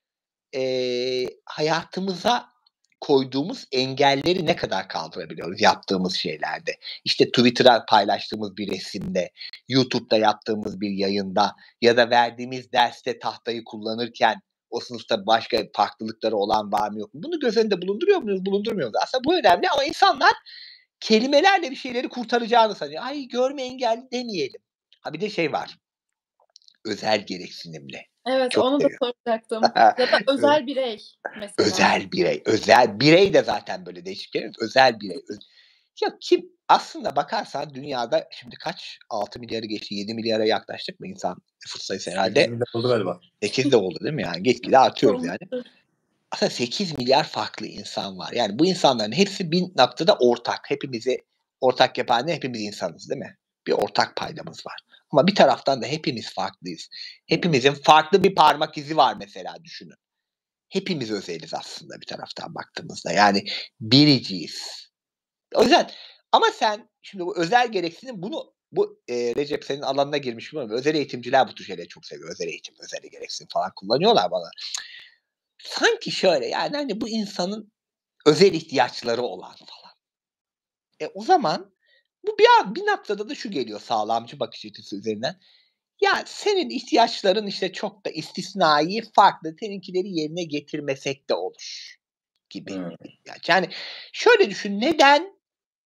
eee, hayatımıza koyduğumuz engelleri ne kadar kaldırabiliyoruz yaptığımız şeylerde. İşte Twitter'a paylaştığımız bir resimde, YouTube'da yaptığımız bir yayında ya da verdiğimiz derste tahtayı kullanırken o sınıfta başka farklılıkları olan var mı yok mu? Bunu göz önünde bulunduruyor muyuz, bulundurmuyor muyuz? Aslında bu önemli ama insanlar kelimelerle bir şeyleri kurtaracağını sanıyor. Ay görme engelli demeyelim. Ha bir de şey var. Özel gereksinimli. Evet, Çok onu da seviyorum. soracaktım. Ya da özel birey mesela. Özel birey. Özel birey de zaten böyle değişik bir özel birey. Öz- ya kim aslında bakarsan dünyada şimdi kaç? altı milyarı geçti. yedi milyara yaklaştık mı insan nüfus sayısı sekiz herhalde? milyar oldu galiba. sekiz de oldu değil mi yani? Gitgide artıyoruz yani. Olmuştur. Aslında sekiz milyar farklı insan var. Yani bu insanların hepsi bir noktada ortak. Hepimizi ortak yapan ne? Hepimiz insanız değil mi? Bir ortak paydamız var. Ama bir taraftan da hepimiz farklıyız. Hepimizin farklı bir parmak izi var mesela düşünün. Hepimiz özeliz aslında bir taraftan baktığımızda. Yani biriciyiz. O yüzden ama sen şimdi bu özel gereksinim bunu bu e, Recep senin alanına girmiş mi? Özel eğitimciler bu tür şeyleri çok seviyor. Özel eğitim, özel gereksinim falan kullanıyorlar bana. Sanki şöyle yani hani bu insanın özel ihtiyaçları olan falan. E o zaman bu bir, bir noktada da şu geliyor sağlamcı bakış açısı üzerinden. Ya senin ihtiyaçların işte çok da istisnai farklı seninkileri yerine getirmesek de olur gibi. Hmm. Yani şöyle düşün neden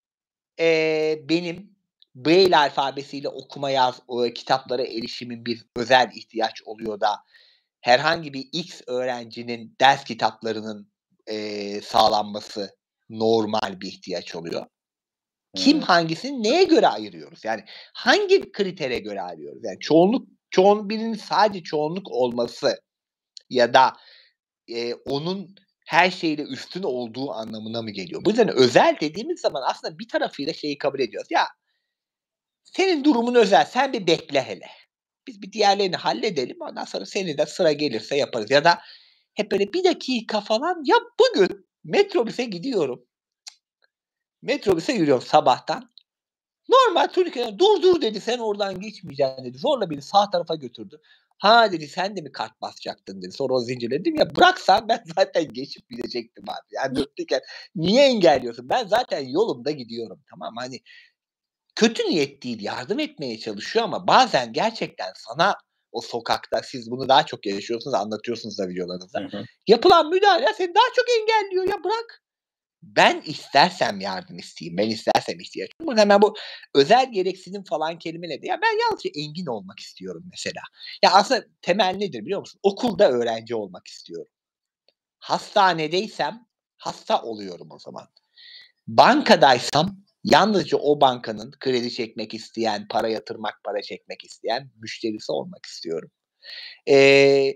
e, benim Braille alfabesiyle okuma yaz o, kitaplara erişimin bir özel ihtiyaç oluyor da herhangi bir X öğrencinin ders kitaplarının e, sağlanması normal bir ihtiyaç oluyor. Kim Hmm. hangisini neye göre ayırıyoruz? Yani hangi kritere göre ayırıyoruz? Yani çoğunluk çoğun birinin sadece çoğunluk olması ya da e, onun her şeyle üstün olduğu anlamına mı geliyor? Bu yüzden özel dediğimiz zaman aslında bir tarafıyla şeyi kabul ediyoruz. Ya senin durumun özel. Sen bir bekle hele. Biz bir diğerlerini halledelim. Ondan sonra seni de sıra gelirse yaparız. Ya da hep böyle bir dakika falan ya bugün metrobüse gidiyorum. Metrobüse yürüyorum sabahtan. Normal Türkiye'de dur dur dedi sen oradan geçmeyeceksin dedi. Zorla beni sağ tarafa götürdü. Ha dedi sen de mi kart basacaktın dedi. Sonra o zincirledim ya bıraksan ben zaten geçip gidecektim abi. Yani dörtlükken niye engelliyorsun? Ben zaten yolumda gidiyorum tamam hani kötü niyet değil yardım etmeye çalışıyor ama bazen gerçekten sana o sokakta siz bunu daha çok yaşıyorsunuz anlatıyorsunuz da videolarınızda. Hı hı. Yapılan müdahale seni daha çok engelliyor ya bırak. Ben istersem yardım isteyeyim. Ben istersem ihtiyaç. Bu hemen bu özel gereksinim falan kelimeleri. Ya ben yalnızca engin olmak istiyorum mesela. Ya aslında temel nedir biliyor musun? Okulda öğrenci olmak istiyorum. Hastanedeysem hasta oluyorum o zaman. Bankadaysam yalnızca o bankanın kredi çekmek isteyen, para yatırmak, para çekmek isteyen müşterisi olmak istiyorum. Ee,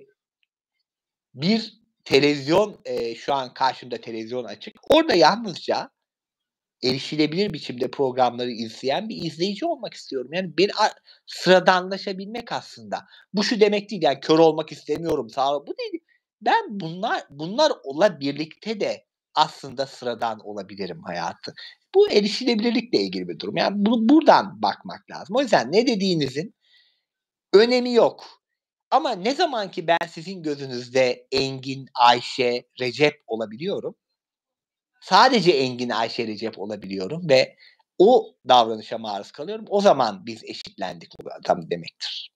bir televizyon e, şu an karşımda televizyon açık. Orada yalnızca erişilebilir biçimde programları izleyen bir izleyici olmak istiyorum. Yani ben sıradanlaşabilmek aslında. Bu şu demek değil yani kör olmak istemiyorum. Sağ ol. Bu değil. Ben bunlar bunlar ola birlikte de aslında sıradan olabilirim hayatı. Bu erişilebilirlikle ilgili bir durum. Yani bunu buradan bakmak lazım. O yüzden ne dediğinizin önemi yok. Ama ne zaman ki ben sizin gözünüzde Engin, Ayşe, Recep olabiliyorum. Sadece Engin, Ayşe, Recep olabiliyorum ve o davranışa maruz kalıyorum. O zaman biz eşitlendik adam demektir.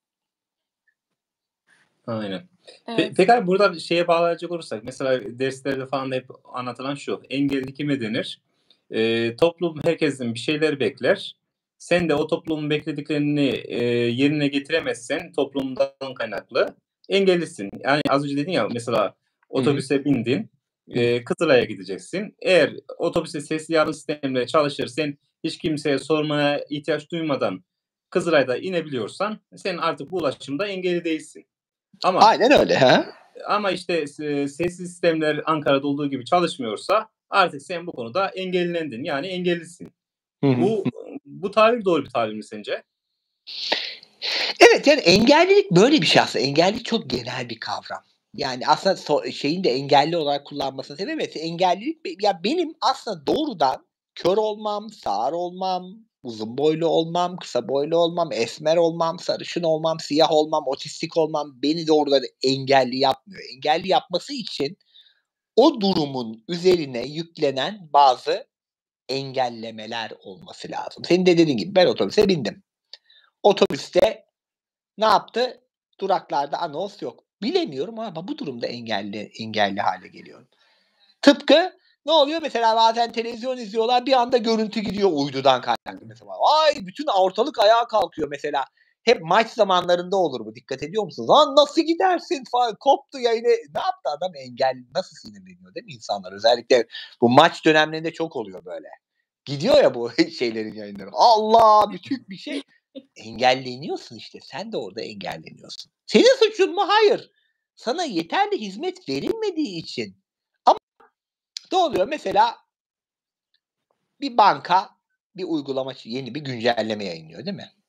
Aynen. Pe- Evet. Peki abi burada şeye bağlayacak olursak mesela derslerde falan da hep anlatılan şu. Engelli kime denir? Ee, toplum herkesin bir şeyler bekler. Sen de o toplumun beklediklerini e, yerine getiremezsen toplumdan kaynaklı engellisin. Yani az önce dedin ya mesela otobüse bindin. E, Kızılay'a gideceksin. Eğer otobüste sesli yardım sistemleri çalışır sen hiç kimseye sormaya ihtiyaç duymadan Kızılay'da inebiliyorsan sen artık bu ulaşımda engelli değilsin. Ama Aynen öyle ha. ama işte e, sesli sistemler Ankara'da olduğu gibi çalışmıyorsa artık sen bu konuda engellendin. Yani engellisin. Bu bu tabir doğru bir tabir mi sence? Evet yani engellilik böyle bir şey aslında. Engellilik çok genel bir kavram. Yani aslında so- şeyin de engelli olarak kullanmasının sebebi engellilik ya benim aslında doğrudan kör olmam, sağır olmam, uzun boylu olmam, kısa boylu olmam, esmer olmam, sarışın olmam, siyah olmam, otistik olmam beni doğrudan engelli yapmıyor. Engelli yapması için o durumun üzerine yüklenen bazı engellemeler olması lazım. Senin de dediğin gibi ben otobüse bindim. Otobüste ne yaptı? Duraklarda anons yok. Bilemiyorum ama bu durumda engelli engelli hale geliyorum. Tıpkı ne oluyor? Mesela bazen televizyon izliyorlar bir anda görüntü gidiyor uydudan kaynaklı mesela. Ay bütün ortalık ayağa kalkıyor mesela. Hep maç zamanlarında olur bu. Dikkat ediyor musunuz? Lan nasıl gidersin falan. Koptu yayını. Ne yaptı adam engelli? Nasıl sinirleniyor değil mi insanlar? Özellikle bu maç dönemlerinde çok oluyor böyle. Gidiyor ya bu şeylerin yayınları. Allah bütün bir şey. Engelleniyorsun işte. Sen de orada engelleniyorsun. Senin suçun mu? Hayır. Sana yeterli hizmet verilmediği için. Ama ne oluyor? Mesela bir banka bir uygulama yeni bir güncelleme yayınlıyor değil mi?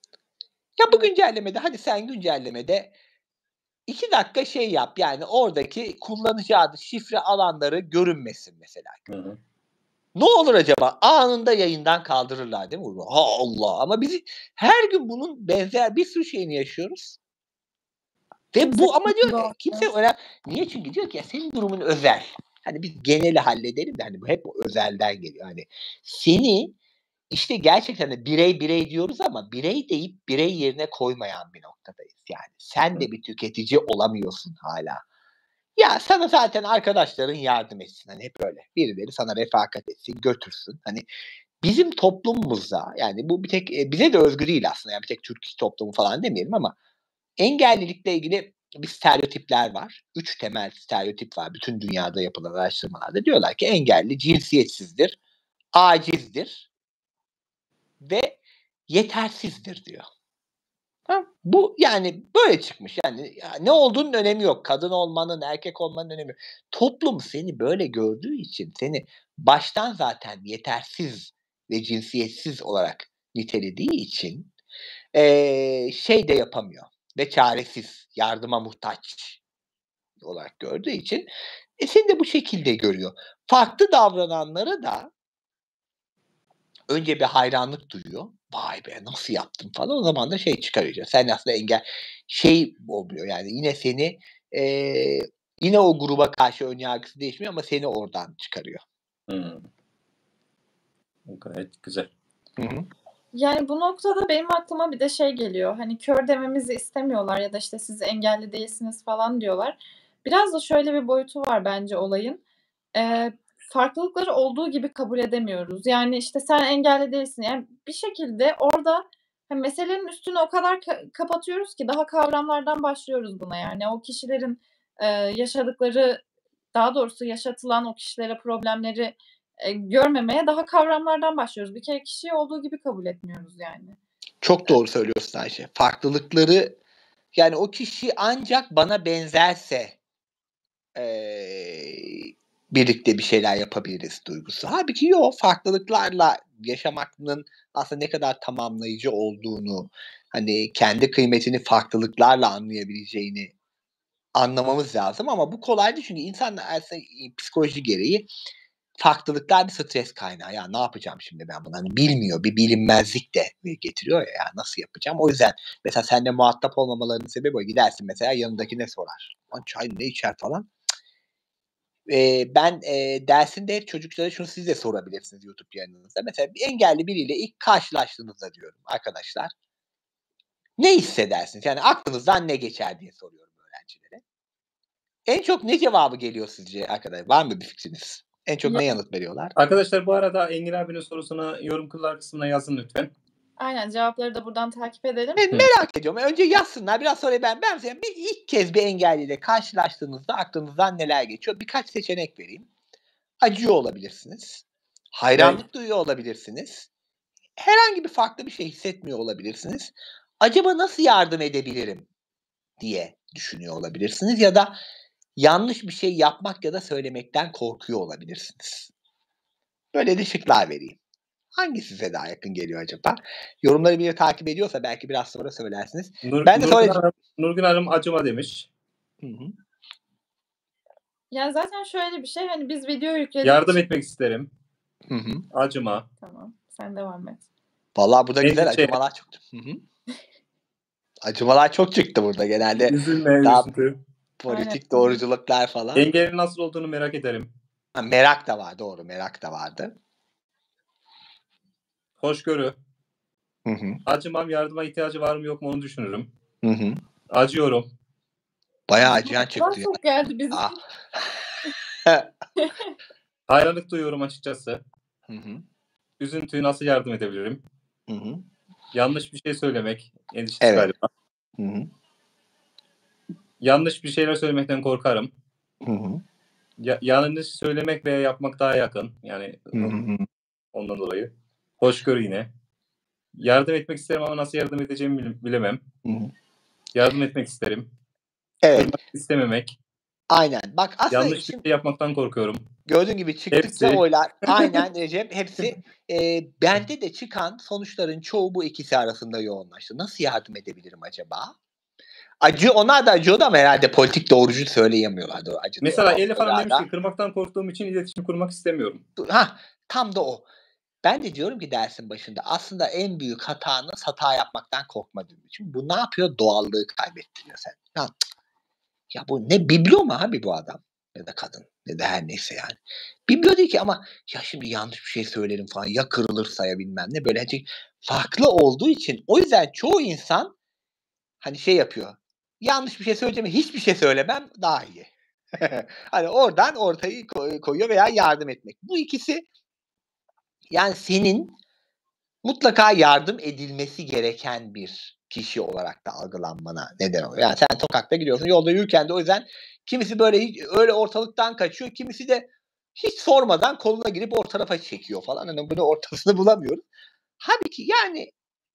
Ya bu Evet. güncellemede hadi sen güncellemede iki dakika şey yap yani oradaki kullanıcı adı şifre alanları görünmesin mesela. Hı hı. Ne olur acaba? Anında yayından kaldırırlar değil mi? Ha Allah ama biz her gün bunun benzer bir sürü şeyini yaşıyoruz. Ve Kimse bu ama diyor doğru. kimse öyle niye çünkü diyor ki ya senin durumun özel. Hani biz geneli halledelim de hani bu hep o özelden geliyor. Hani seni işte gerçekten de birey birey diyoruz ama birey deyip birey yerine koymayan bir noktadayız yani. Sen de bir tüketici olamıyorsun hala. Ya sana zaten arkadaşların yardım etsin. Hani hep öyle. Birileri sana refakat etsin, götürsün. Hani bizim toplumumuzda yani bu bir tek e, bize de özgü değil aslında. Yani bir tek Türk toplumu falan demeyelim ama engellilikle ilgili bir stereotipler var. Üç temel stereotip var bütün dünyada yapılan araştırmalarda. Diyorlar ki engelli cinsiyetsizdir, acizdir ve yetersizdir diyor. Ha, bu yani böyle çıkmış. Yani ya ne olduğunun önemi yok. Kadın olmanın, erkek olmanın önemi yok. Toplum seni böyle gördüğü için seni baştan zaten yetersiz ve cinsiyetsiz olarak nitelediği için eee, şey de yapamıyor ve çaresiz, yardıma muhtaç olarak gördüğü için e, seni de bu şekilde görüyor. Farklı davrananlara da önce bir hayranlık duyuyor. Vay be nasıl yaptın falan. O zaman da şey çıkarıyor. Sen aslında engel şey olmuyor yani yine seni eee, yine o gruba karşı ön yargısı değişmiyor ama seni oradan çıkarıyor. Hı. Gayet güzel. Hı hı. Yani bu noktada benim aklıma bir de şey geliyor. Hani kör dememizi istemiyorlar ya da işte siz engelli değilsiniz falan diyorlar. Biraz da şöyle bir boyutu var bence olayın. Eee, farklılıkları olduğu gibi kabul edemiyoruz. Yani işte sen engelli değilsin. Yani bir şekilde orada hani meselenin üstünü o kadar ka- kapatıyoruz ki daha kavramlardan başlıyoruz buna yani. O kişilerin eee, yaşadıkları daha doğrusu yaşatılan o kişilere problemleri e, görmemeye daha kavramlardan başlıyoruz. Bir kere kişiyi olduğu gibi kabul etmiyoruz yani. Çok doğru söylüyorsun Ayşe. Farklılıkları yani o kişi ancak bana benzerse eee, birlikte bir şeyler yapabiliriz duygusu. Halbuki yok farklılıklarla yaşamanın aslında ne kadar tamamlayıcı olduğunu, hani kendi kıymetini farklılıklarla anlayabileceğini anlamamız lazım ama bu kolay değil çünkü insanlar aslında psikoloji gereği farklılıklar bir stres kaynağı. Ya ne yapacağım şimdi ben bunu? Hani bilmiyor. Bir bilinmezlik de getiriyor ya, ya nasıl yapacağım? O yüzden mesela seninle muhatap olmamalarının sebebi o. Gidersin mesela yanındakine sorar. Lan çay ne içer falan. Ee, ben e, dersinde hep çocuklara şunu siz de sorabilirsiniz YouTube yayınınızda. Mesela bir engelli biriyle ilk karşılaştığınızda diyorum arkadaşlar. Ne hissedersiniz? Yani aklınızdan ne geçer diye soruyorum öğrencilere. En çok ne cevabı geliyor sizce arkadaşlar? Var mı bir fikriniz? En çok Ya, ne yanıt veriyorlar? Arkadaşlar bu arada Engin abinin sorusuna yorum kısmına yazın lütfen. aynen cevapları da buradan takip edelim. Ben merak ediyorum. Önce yazsınlar. Biraz sonra ben ben mesela bir ilk kez bir engelliyle karşılaştığınızda aklınızdan neler geçiyor? Birkaç seçenek vereyim. Acıyor olabilirsiniz. Hayranlık Evet. duyuyor olabilirsiniz. Herhangi bir farklı bir şey hissetmiyor olabilirsiniz. Acaba nasıl yardım edebilirim diye düşünüyor olabilirsiniz ya da yanlış bir şey yapmak ya da söylemekten korkuyor olabilirsiniz. Böyle de şıklar vereyim. Hangisi size daha yakın geliyor acaba? Yorumları biri takip ediyorsa belki biraz sonra söylersiniz. Nur, Ben de Nurgün, sonra Hanım, Nurgün Hanım acıma demiş. Hı hı. Yani zaten şöyle bir şey hani biz video yükledik. Yardım etmek isterim. Hı hı. Acıma. Tamam. Sen devam et. Vallahi burada güzel Endişe. acımalar çok. Hı hı. Acımalar çok çıktı burada genelde. Üzülme, Daha üzüntü. politik Aynen. doğruculuklar falan. Engelin nasıl olduğunu merak ederim. Ha, merak da var doğru merak da vardı. Hoşgörü. Hı hı. Acımam, yardıma ihtiyacı var mı yok mu onu düşünürüm. Hı hı. Acıyorum. Bayağı Acaba acıyan o kadar çıktı ya. çok geldi bizim. Ah. Hayranlık duyuyorum açıkçası. Hı hı. Üzüntüyü nasıl yardım edebilirim? Hı hı. Yanlış bir şey söylemek endişesi Evet. galiba. Hı hı. Yanlış bir şeyler söylemekten korkarım. Hı hı. Ya, yanlış söylemek veya yapmak daha yakın. Yani Hı hı. ondan dolayı. Hoşgörü yine. Yardım etmek isterim ama nasıl yardım edeceğimi bil- bilemem. Hı hı. Yardım etmek isterim. Evet. Kırmak istememek. Aynen. Bak aslında Yanlış bir şimdi şey yapmaktan korkuyorum. Gördüğün gibi çıktıkça Hepsi. oylar aynen Recep hepsi e, bende de çıkan sonuçların çoğu bu ikisi arasında yoğunlaştı. Nasıl yardım edebilirim acaba? Acı onlar da acıyordu ama herhalde politik doğrucu söyleyemiyorlardı. Acı Mesela diyor. Elif Hanım demiş ki kırmaktan korktuğum için iletişim kurmak istemiyorum. Ha, tam da o. Ben de diyorum ki dersin başında aslında en büyük hatanız hata yapmaktan korkmadığım için. Bu ne yapıyor? Doğallığı kaybettiriyor sen. Ya, ya bu ne biblo mu abi bu adam? Ya da kadın ya da her neyse yani. Biblo değil ki ama ya şimdi yanlış bir şey söylerim falan ya kırılırsa ya bilmem ne böyle hani farklı olduğu için o yüzden çoğu insan hani şey yapıyor. Yanlış bir şey söyleyeceğim hiçbir şey söylemem daha iyi. Hani oradan ortayı koy- koyuyor veya yardım etmek. Bu ikisi yani senin mutlaka yardım edilmesi gereken bir kişi olarak da algılanmana neden oluyor. Yani sen sokakta gidiyorsun yolda yürürken de o yüzden kimisi böyle hiç, öyle ortalıktan kaçıyor. Kimisi de hiç sormadan koluna girip o tarafa çekiyor falan. Hani bunu ortasını bulamıyoruz. Halbuki yani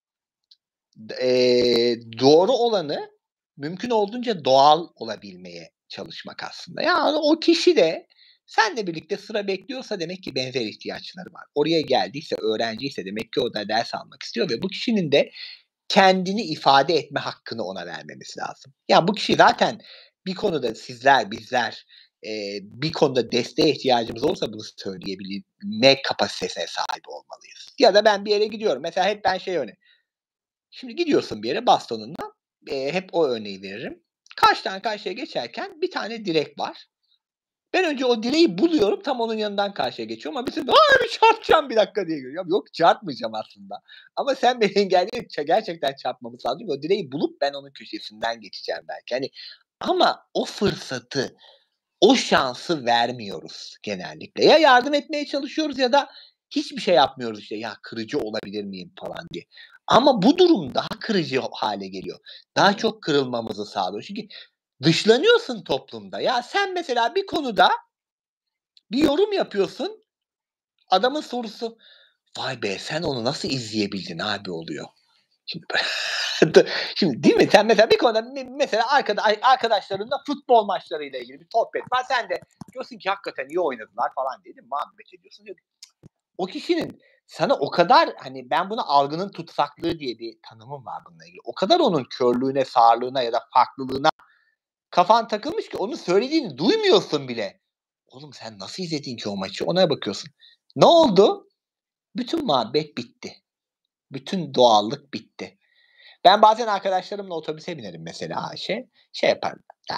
e, doğru olanı mümkün olduğunca doğal olabilmeye çalışmak aslında. Yani o kişi de seninle birlikte sıra bekliyorsa demek ki benzer ihtiyaçları var. Oraya geldiyse, öğrenciyse demek ki o da ders almak istiyor ve bu kişinin de kendini ifade etme hakkını ona vermemiz lazım. Yani bu kişi zaten bir konuda sizler, bizler e, bir konuda desteğe ihtiyacımız olursa bunu söyleyebilme kapasitesine sahip olmalıyız. Ya da ben bir yere gidiyorum. Mesela hep ben şey örneğin. Şimdi gidiyorsun bir yere bastonunla. E, hep o örneği veririm. Karşıdan karşıya geçerken bir tane direk var. Ben önce o direği buluyorum. Tam onun yanından karşıya geçiyorum. Ama bütün ay çarpacağım bir dakika diye geliyor. Yok çarpmayacağım aslında. Ama sen beni engelleyip gerçekten çarpmamız lazım. O direği bulup ben onun köşesinden geçeceğim belki. Hani, ama o fırsatı, o şansı vermiyoruz genellikle. Ya yardım etmeye çalışıyoruz ya da hiçbir şey yapmıyoruz işte. Ya kırıcı olabilir miyim falan diye. Ama bu durum daha kırıcı hale geliyor. Daha çok kırılmamızı sağlıyor. Çünkü dışlanıyorsun toplumda. Ya sen mesela bir konuda bir yorum yapıyorsun. Adamın sorusu vay be sen onu nasıl izleyebildin abi oluyor. Şimdi, şimdi değil mi? Sen mesela bir konuda mesela arkadaşlarınla futbol maçlarıyla ilgili bir sohbet var. Sen de diyorsun ki hakikaten iyi oynadılar falan dedim. Muhabbet ediyorsun. O kişinin sana o kadar hani ben buna algının tutsaklığı diye bir tanımım var bununla ilgili. O kadar onun körlüğüne, sağırlığına ya da farklılığına kafan takılmış ki onun söylediğini duymuyorsun bile. Oğlum sen nasıl izledin ki o maçı? Ona bakıyorsun. Ne oldu? Bütün muhabbet bitti. Bütün doğallık bitti. Ben bazen arkadaşlarımla otobüse binerim mesela Ayşe. Şey yaparım. Ya,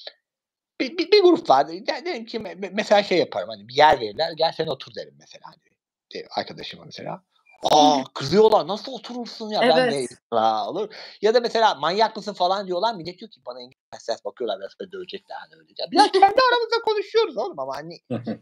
bir, bir, bir grup var. Derim ki mesela şey yaparım. Hani bir yer verirler. Gel sen otur derim mesela. Hani, arkadaşıma mesela. Aa kızıyorlar. Nasıl oturursun ya? Evet. Ben de aa, olur. Ya da mesela manyak mısın falan diyorlar. Millet diyor ki bana İngilizce bakıyorlar. Biraz böyle dövecekler. Hani öyle. Ya kendi aramızda konuşuyoruz oğlum ama hani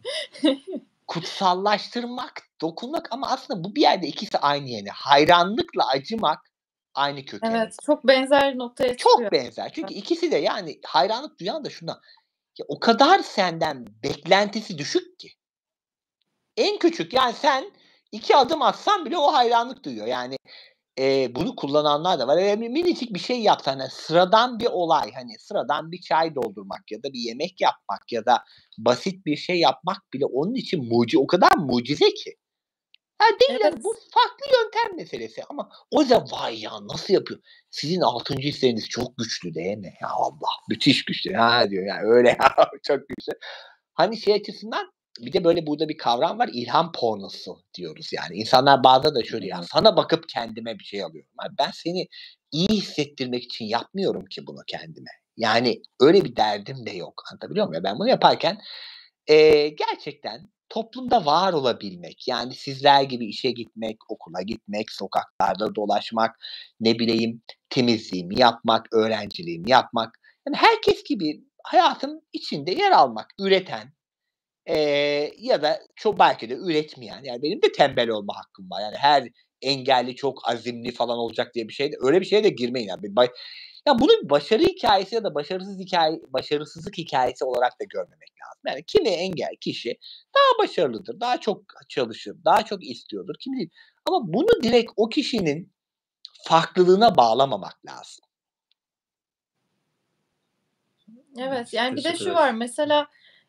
kutsallaştırmak, dokunmak ama aslında bu bir yerde ikisi aynı yani. Hayranlıkla acımak aynı kökeni. Evet. Çok benzer noktaya Çok çıkıyor. benzer. Çünkü ikisi de yani hayranlık duyan da şuna. Ya o kadar senden beklentisi düşük ki. En küçük yani sen iki adım atsan bile o hayranlık duyuyor. Yani e, bunu kullananlar da var. E, minicik bir şey yapsan hani sıradan bir olay hani sıradan bir çay doldurmak ya da bir yemek yapmak ya da basit bir şey yapmak bile onun için mucize o kadar mucize ki. Ha değil Evet. yani bu farklı yöntem meselesi ama o yüzden vay ya nasıl yapıyor? Sizin altıncı hisleriniz çok güçlü değil mi? Ya Allah müthiş güçlü. Ha diyor yani öyle ya çok güçlü. Hani şey açısından bir de böyle burada bir kavram var ilham pornosu diyoruz yani. İnsanlar bazen de şöyle ya sana bakıp kendime bir şey alıyorum. Abi ben seni iyi hissettirmek için yapmıyorum ki bunu kendime. Yani öyle bir derdim de yok. Anlatabiliyor muyum? Ben bunu yaparken e, gerçekten toplumda var olabilmek, yani sizler gibi işe gitmek, okula gitmek, sokaklarda dolaşmak, ne bileyim temizliğimi yapmak, öğrenciliğimi yapmak, yani herkes gibi hayatın içinde yer almak, üreten eee, ya da çok belki de üretmeyen, yani benim de tembel olma hakkım var. Yani her engelli çok azimli falan olacak diye bir şey de öyle bir şeye de girmeyin yani. Bir ba- ya bunu bir başarı hikayesi ya da başarısız hikaye, başarısızlık hikayesi olarak da görmemek lazım. Yani kimi engel kişi daha başarılıdır, daha çok çalışır, daha çok istiyordur, kimi değil. Ama bunu direkt o kişinin farklılığına bağlamamak lazım. Evet. Yani bir de Teşekkür şu ederiz. var mesela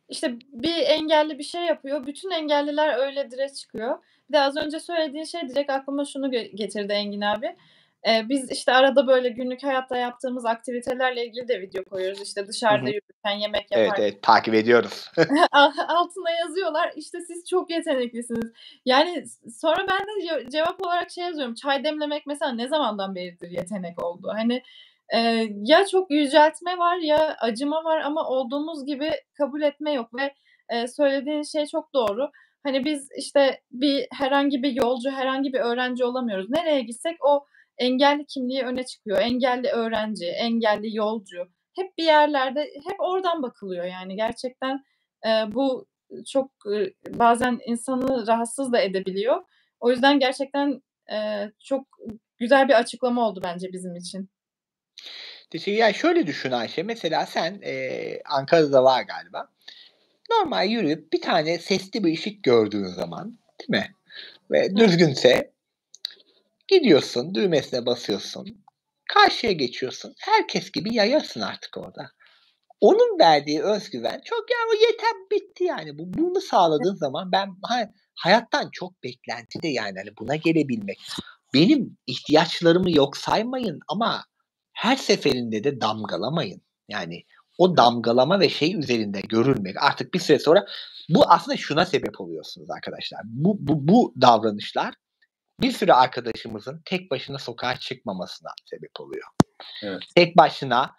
İşte bir engelli bir şey yapıyor. Bütün engelliler öyledire çıkıyor. Bir de az önce söylediğin şey direkt aklıma şunu gö- getirdi Engin abi. Ee, biz işte arada böyle günlük hayatta yaptığımız aktivitelerle ilgili de video koyuyoruz. İşte Hı dışarıda hı. yürürken, yemek Evet yaparken. evet takip ediyoruz. Altına yazıyorlar işte siz çok yeteneklisiniz. Yani sonra ben de ce- cevap olarak şey yazıyorum. Çay demlemek mesela ne zamandan beridir yetenek oldu? Hani e, ya çok yüceltme var ya acıma var ama olduğumuz gibi kabul etme yok ve e, söylediğin şey çok doğru. Hani biz işte bir herhangi bir yolcu, herhangi bir öğrenci olamıyoruz. Nereye gitsek o engelli kimliği öne çıkıyor. Engelli öğrenci, engelli yolcu. Hep bir yerlerde, hep oradan bakılıyor yani gerçekten e, bu çok e, bazen insanı rahatsız da edebiliyor. O yüzden gerçekten e, çok güzel bir açıklama oldu bence bizim için. Teşekkür. Yani şöyle düşün Ayşe. Mesela sen e, Ankara'da var galiba. Normal yürüyüp bir tane sesli bir ışık gördüğün zaman, değil mi? Ve Evet. düzgünse gidiyorsun, düğmesine basıyorsun. Karşıya geçiyorsun. Herkes gibi yayasın artık orada. Onun verdiği özgüven çok ya o yeter bitti yani. Bu, bunu sağladığın zaman ben ha- hayattan çok beklenti de yani hani buna gelebilmek. Benim ihtiyaçlarımı yok saymayın ama her seferinde de damgalamayın. Yani o Evet. damgalama ve şey üzerinde görülmek artık bir süre sonra bu aslında şuna sebep oluyorsunuz arkadaşlar. Bu, bu, bu davranışlar bir sürü arkadaşımızın tek başına sokağa çıkmamasına sebep oluyor. Evet. Tek başına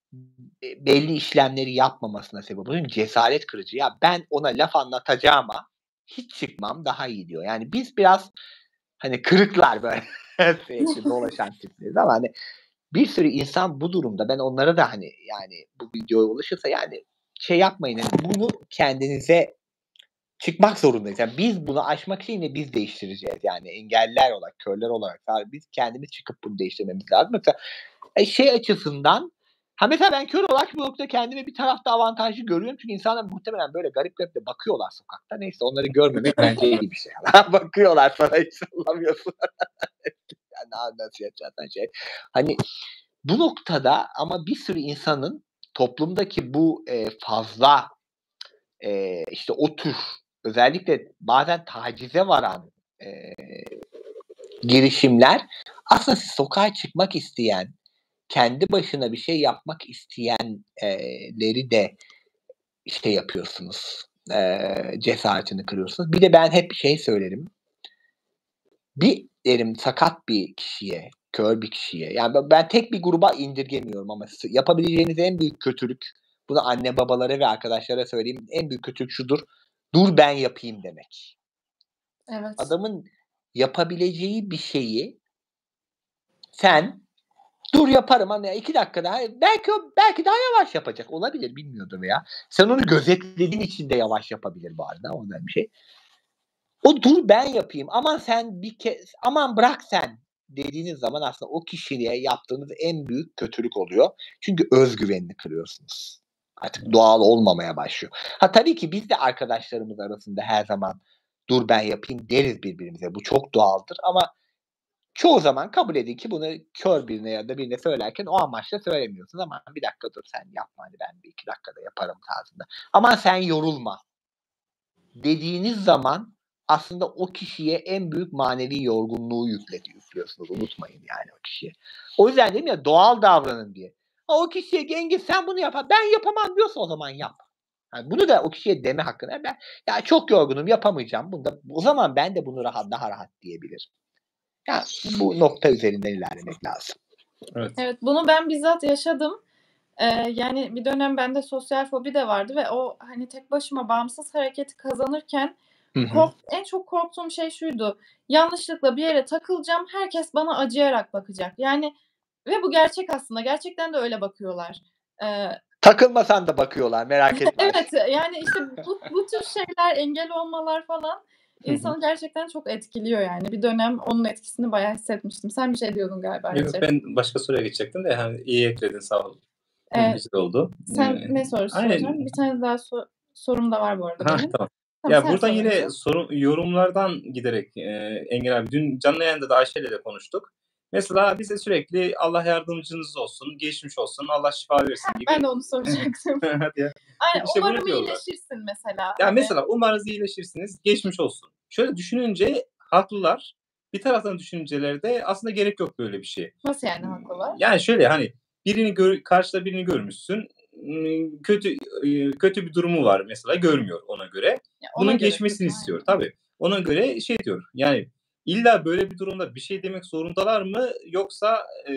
e, belli işlemleri yapmamasına sebep oluyor. Cesaret kırıcı. Ya ben ona laf anlatacağıma hiç çıkmam daha iyi diyor. Yani biz biraz hani kırıklar böyle sürekli dolaşan tipleriz ama hani bir sürü insan bu durumda. Ben onlara da hani yani bu videoya ulaşırsa yani şey yapmayın. Yani bunu kendinize çıkmak zorundayız. Yani biz bunu aşmak için yine biz değiştireceğiz. Yani engelliler olarak, körler olarak sadece biz kendimiz çıkıp bunu değiştirmemiz lazım. Mesela e, şey açısından ha mesela ben kör olarak bu noktada kendime bir tarafta avantajlı görüyorum. Çünkü insanlar muhtemelen böyle garip garip de bakıyorlar sokakta. Neyse onları görmemek bence iyi bir şey. Bakıyorlar sana hiç anlamıyorsun. Yani nasıl yapacaksın şey. Hani bu noktada ama bir sürü insanın toplumdaki bu e, fazla e, işte o tür özellikle bazen tacize varan e, girişimler aslında siz sokağa çıkmak isteyen, kendi başına bir şey yapmak isteyenleri de şey yapıyorsunuz, e, cesaretini kırıyorsunuz. Bir de ben hep şey söylerim. Bir derim sakat bir kişiye, kör bir kişiye. Yani ben tek bir gruba indirgemiyorum ama yapabileceğiniz en büyük kötülük, bunu anne babalara ve arkadaşlara söyleyeyim, en büyük kötülük şudur. Dur ben yapayım demek. Evet. Adamın yapabileceği bir şeyi sen dur yaparım ama ya iki dakika daha belki o belki daha yavaş yapacak olabilir bilmiyordum ya. Sen onu gözetlediğin için de yavaş yapabilir bu arada o da bir şey. O dur ben yapayım aman sen bir kez aman bırak sen dediğiniz zaman aslında o kişiliğe yaptığınız en büyük kötülük oluyor. Çünkü özgüvenini kırıyorsunuz. Artık doğal olmamaya başlıyor. Ha tabii ki biz de arkadaşlarımız arasında her zaman dur ben yapayım deriz birbirimize. Bu çok doğaldır ama çoğu zaman kabul edin ki bunu kör birine ya da birine söylerken o amaçla söylemiyorsun. Ama bir dakika dur sen yapma hani ben bir iki dakikada yaparım tarzında. Aman sen yorulma dediğiniz zaman aslında o kişiye en büyük manevi yorgunluğu yükledi, yüklüyorsunuz. Unutmayın yani o kişiye. O yüzden dedim ya doğal davranın diye. Ha, o kişiye Cengiz sen bunu yap. Ben yapamam diyorsa o zaman yap. Yani bunu da o kişiye deme hakkını. Ben ya çok yorgunum yapamayacağım. Bunda, o zaman ben de bunu rahat daha rahat diyebilirim. Yani bu nokta üzerinden ilerlemek lazım. Evet. Evet, bunu ben bizzat yaşadım. Ee, yani bir dönem bende sosyal fobi de vardı ve o hani tek başıma bağımsız hareketi kazanırken Hı hı. kork en çok korktuğum şey şuydu. Yanlışlıkla bir yere takılacağım, herkes bana acıyarak bakacak. Yani ve bu gerçek aslında. Gerçekten de öyle bakıyorlar. Ee, Takılmasan da bakıyorlar merak etme. evet, yani işte bu, bu tür şeyler, engel olmalar falan Hı hı. insanı gerçekten çok etkiliyor yani. Bir dönem onun etkisini bayağı hissetmiştim. Sen bir şey diyordun galiba Yok, Recep. ben başka soruya geçecektim de yani iyi ekledin sağ ol. Ee, Güzel oldu. sen Ee, ne sorusu aynen. soracaksın? Bir tane daha so- sorum da var bu arada Ha benim. tamam. Tamam, Ya sen buradan sor yine önce. soru, yorumlardan giderek e, Engin abi dün canlı yayında da Ayşe ile de konuştuk. Mesela bize sürekli Allah yardımcınız olsun, geçmiş olsun, Allah şifa versin gibi. Ben de onu soracaktım. Hadi ya. Aynen, İşte bunu umarım diyorlar. iyileşirsin mesela. Ya Hani mesela umarız iyileşirsiniz, geçmiş olsun. Şöyle düşününce haklılar. Bir taraftan düşünceleri de aslında gerek yok böyle bir şeye. Nasıl yani haklılar? Yani şöyle hani birini gör, karşıda birini görmüşsün. ım, Kötü e, kötü bir durumu var mesela, görmüyor ona göre. Ya ona Bunun göre geçmesini kötü, istiyor aynen. tabii. Ona göre şey diyor. Yani illa böyle bir durumda bir şey demek zorundalar mı, yoksa e,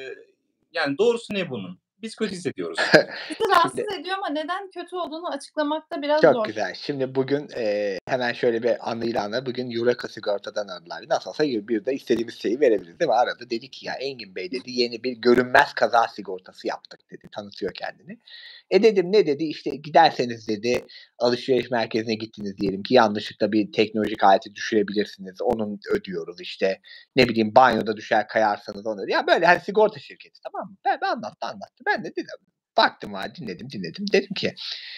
yani doğrusu ne bunun? Biz kötü hissediyoruz. Bizi rahatsız Şimdi ediyor ama neden kötü olduğunu açıklamakta biraz çok zor. güzel. Şimdi bugün e, hemen şöyle bir anıyla anla. Bugün Eureka Sigorta'dan aradılar. Nasıl olsa bir de istediğimiz şeyi verebiliriz değil mi? Aradı. Dedi ki ya Engin Bey dedi yeni bir görünmez kaza sigortası yaptık dedi. Tanıtıyor kendini. E dedim ne dedi? İşte giderseniz dedi alışveriş merkezine gittiniz diyelim ki yanlışlıkla bir teknolojik aleti düşürebilirsiniz. Onun ödüyoruz işte. Ne bileyim banyoda düşer kayarsanız onu. Ya böyle hani sigorta şirketi, tamam mı? Ben, ben anlattı anlattı. Ben de dedim. Baktım var dinledim dinledim. Dedim ki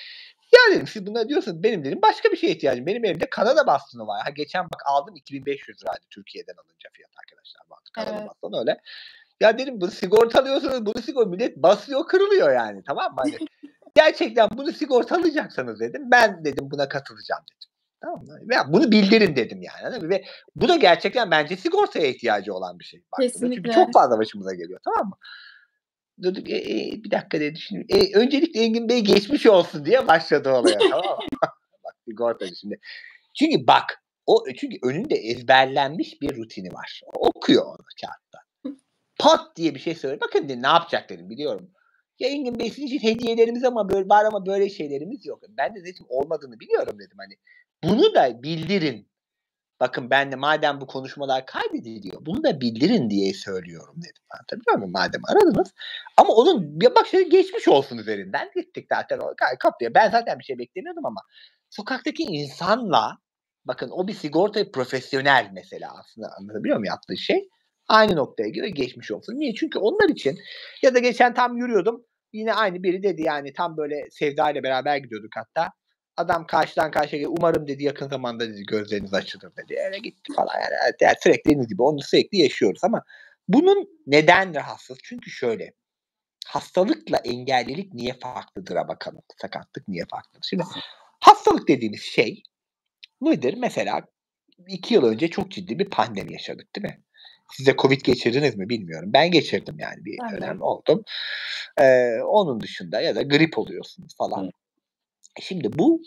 ya dedim siz buna diyorsunuz benim dedim başka bir şeye ihtiyacım. Benim elimde Kanada bastonu var. Ha, geçen bak aldım iki bin beş yüz liraydı Türkiye'den alınca fiyat arkadaşlar. Bak, Kanada Evet. bastonu öyle. Ya dedim bunu sigortalıyorsunuz, bunu sigorta millet basıyor kırılıyor yani, tamam mı? Hani gerçekten bunu sigortalayacaksanız dedim ben dedim buna katılacağım dedim. Tamam mı? Veya bunu bildirin dedim yani. Anladın mı? Ve bu da gerçekten bence sigortaya ihtiyacı olan bir şey. Baktığında. Çünkü Kesinlikle. çok fazla başımıza geliyor, tamam mı? Durduk e, e, bir dakika dedi şimdi. E, öncelikle Engin Bey geçmiş olsun diye başladı olaya, tamam mı? Bak sigortacı şimdi. Çünkü bak o çünkü önünde ezberlenmiş bir rutini var. Okuyor onu kağıtta. Pat diye bir şey söylüyor. Bakın dedi, ne yapacak dedim biliyorum. Ya Engin Bey sizin için hediyelerimiz ama böyle var ama böyle şeylerimiz yok. Ben de dedim olmadığını biliyorum dedim hani. Bunu da bildirin. Bakın ben de madem bu konuşmalar kaydediliyor bunu da bildirin diye söylüyorum dedim. Anlatabiliyor muyum? Madem aradınız. Ama onun bir bak şimdi geçmiş olsun üzerinden gittik zaten o kapıya. Ben zaten bir şey beklemiyordum ama sokaktaki insanla bakın o bir sigorta profesyonel mesela aslında, anlatabiliyor muyum yaptığı şey? Aynı noktaya göre geçmiş olsun. Niye? Çünkü onlar için ya da geçen tam yürüyordum. Yine aynı biri dedi yani tam böyle Sevda ile beraber gidiyorduk hatta. Adam karşıdan karşıya geliyor. Umarım dedi yakın zamanda dedi gözleriniz açılır dedi. Öyle gitti falan yani. yani sürekli dediğiniz gibi onu sürekli yaşıyoruz ama bunun neden rahatsız? Çünkü şöyle hastalıkla engellilik niye farklıdır'a bakalım. Sakatlık niye farklıdır? Şimdi hastalık dediğimiz şey nedir? Mesela iki yıl önce çok ciddi bir pandemi yaşadık değil mi? Size Covid geçirdiniz mi bilmiyorum. Ben geçirdim yani bir Ben de. dönem oldum. Ee, onun dışında ya da grip oluyorsunuz falan. Hı. Şimdi bu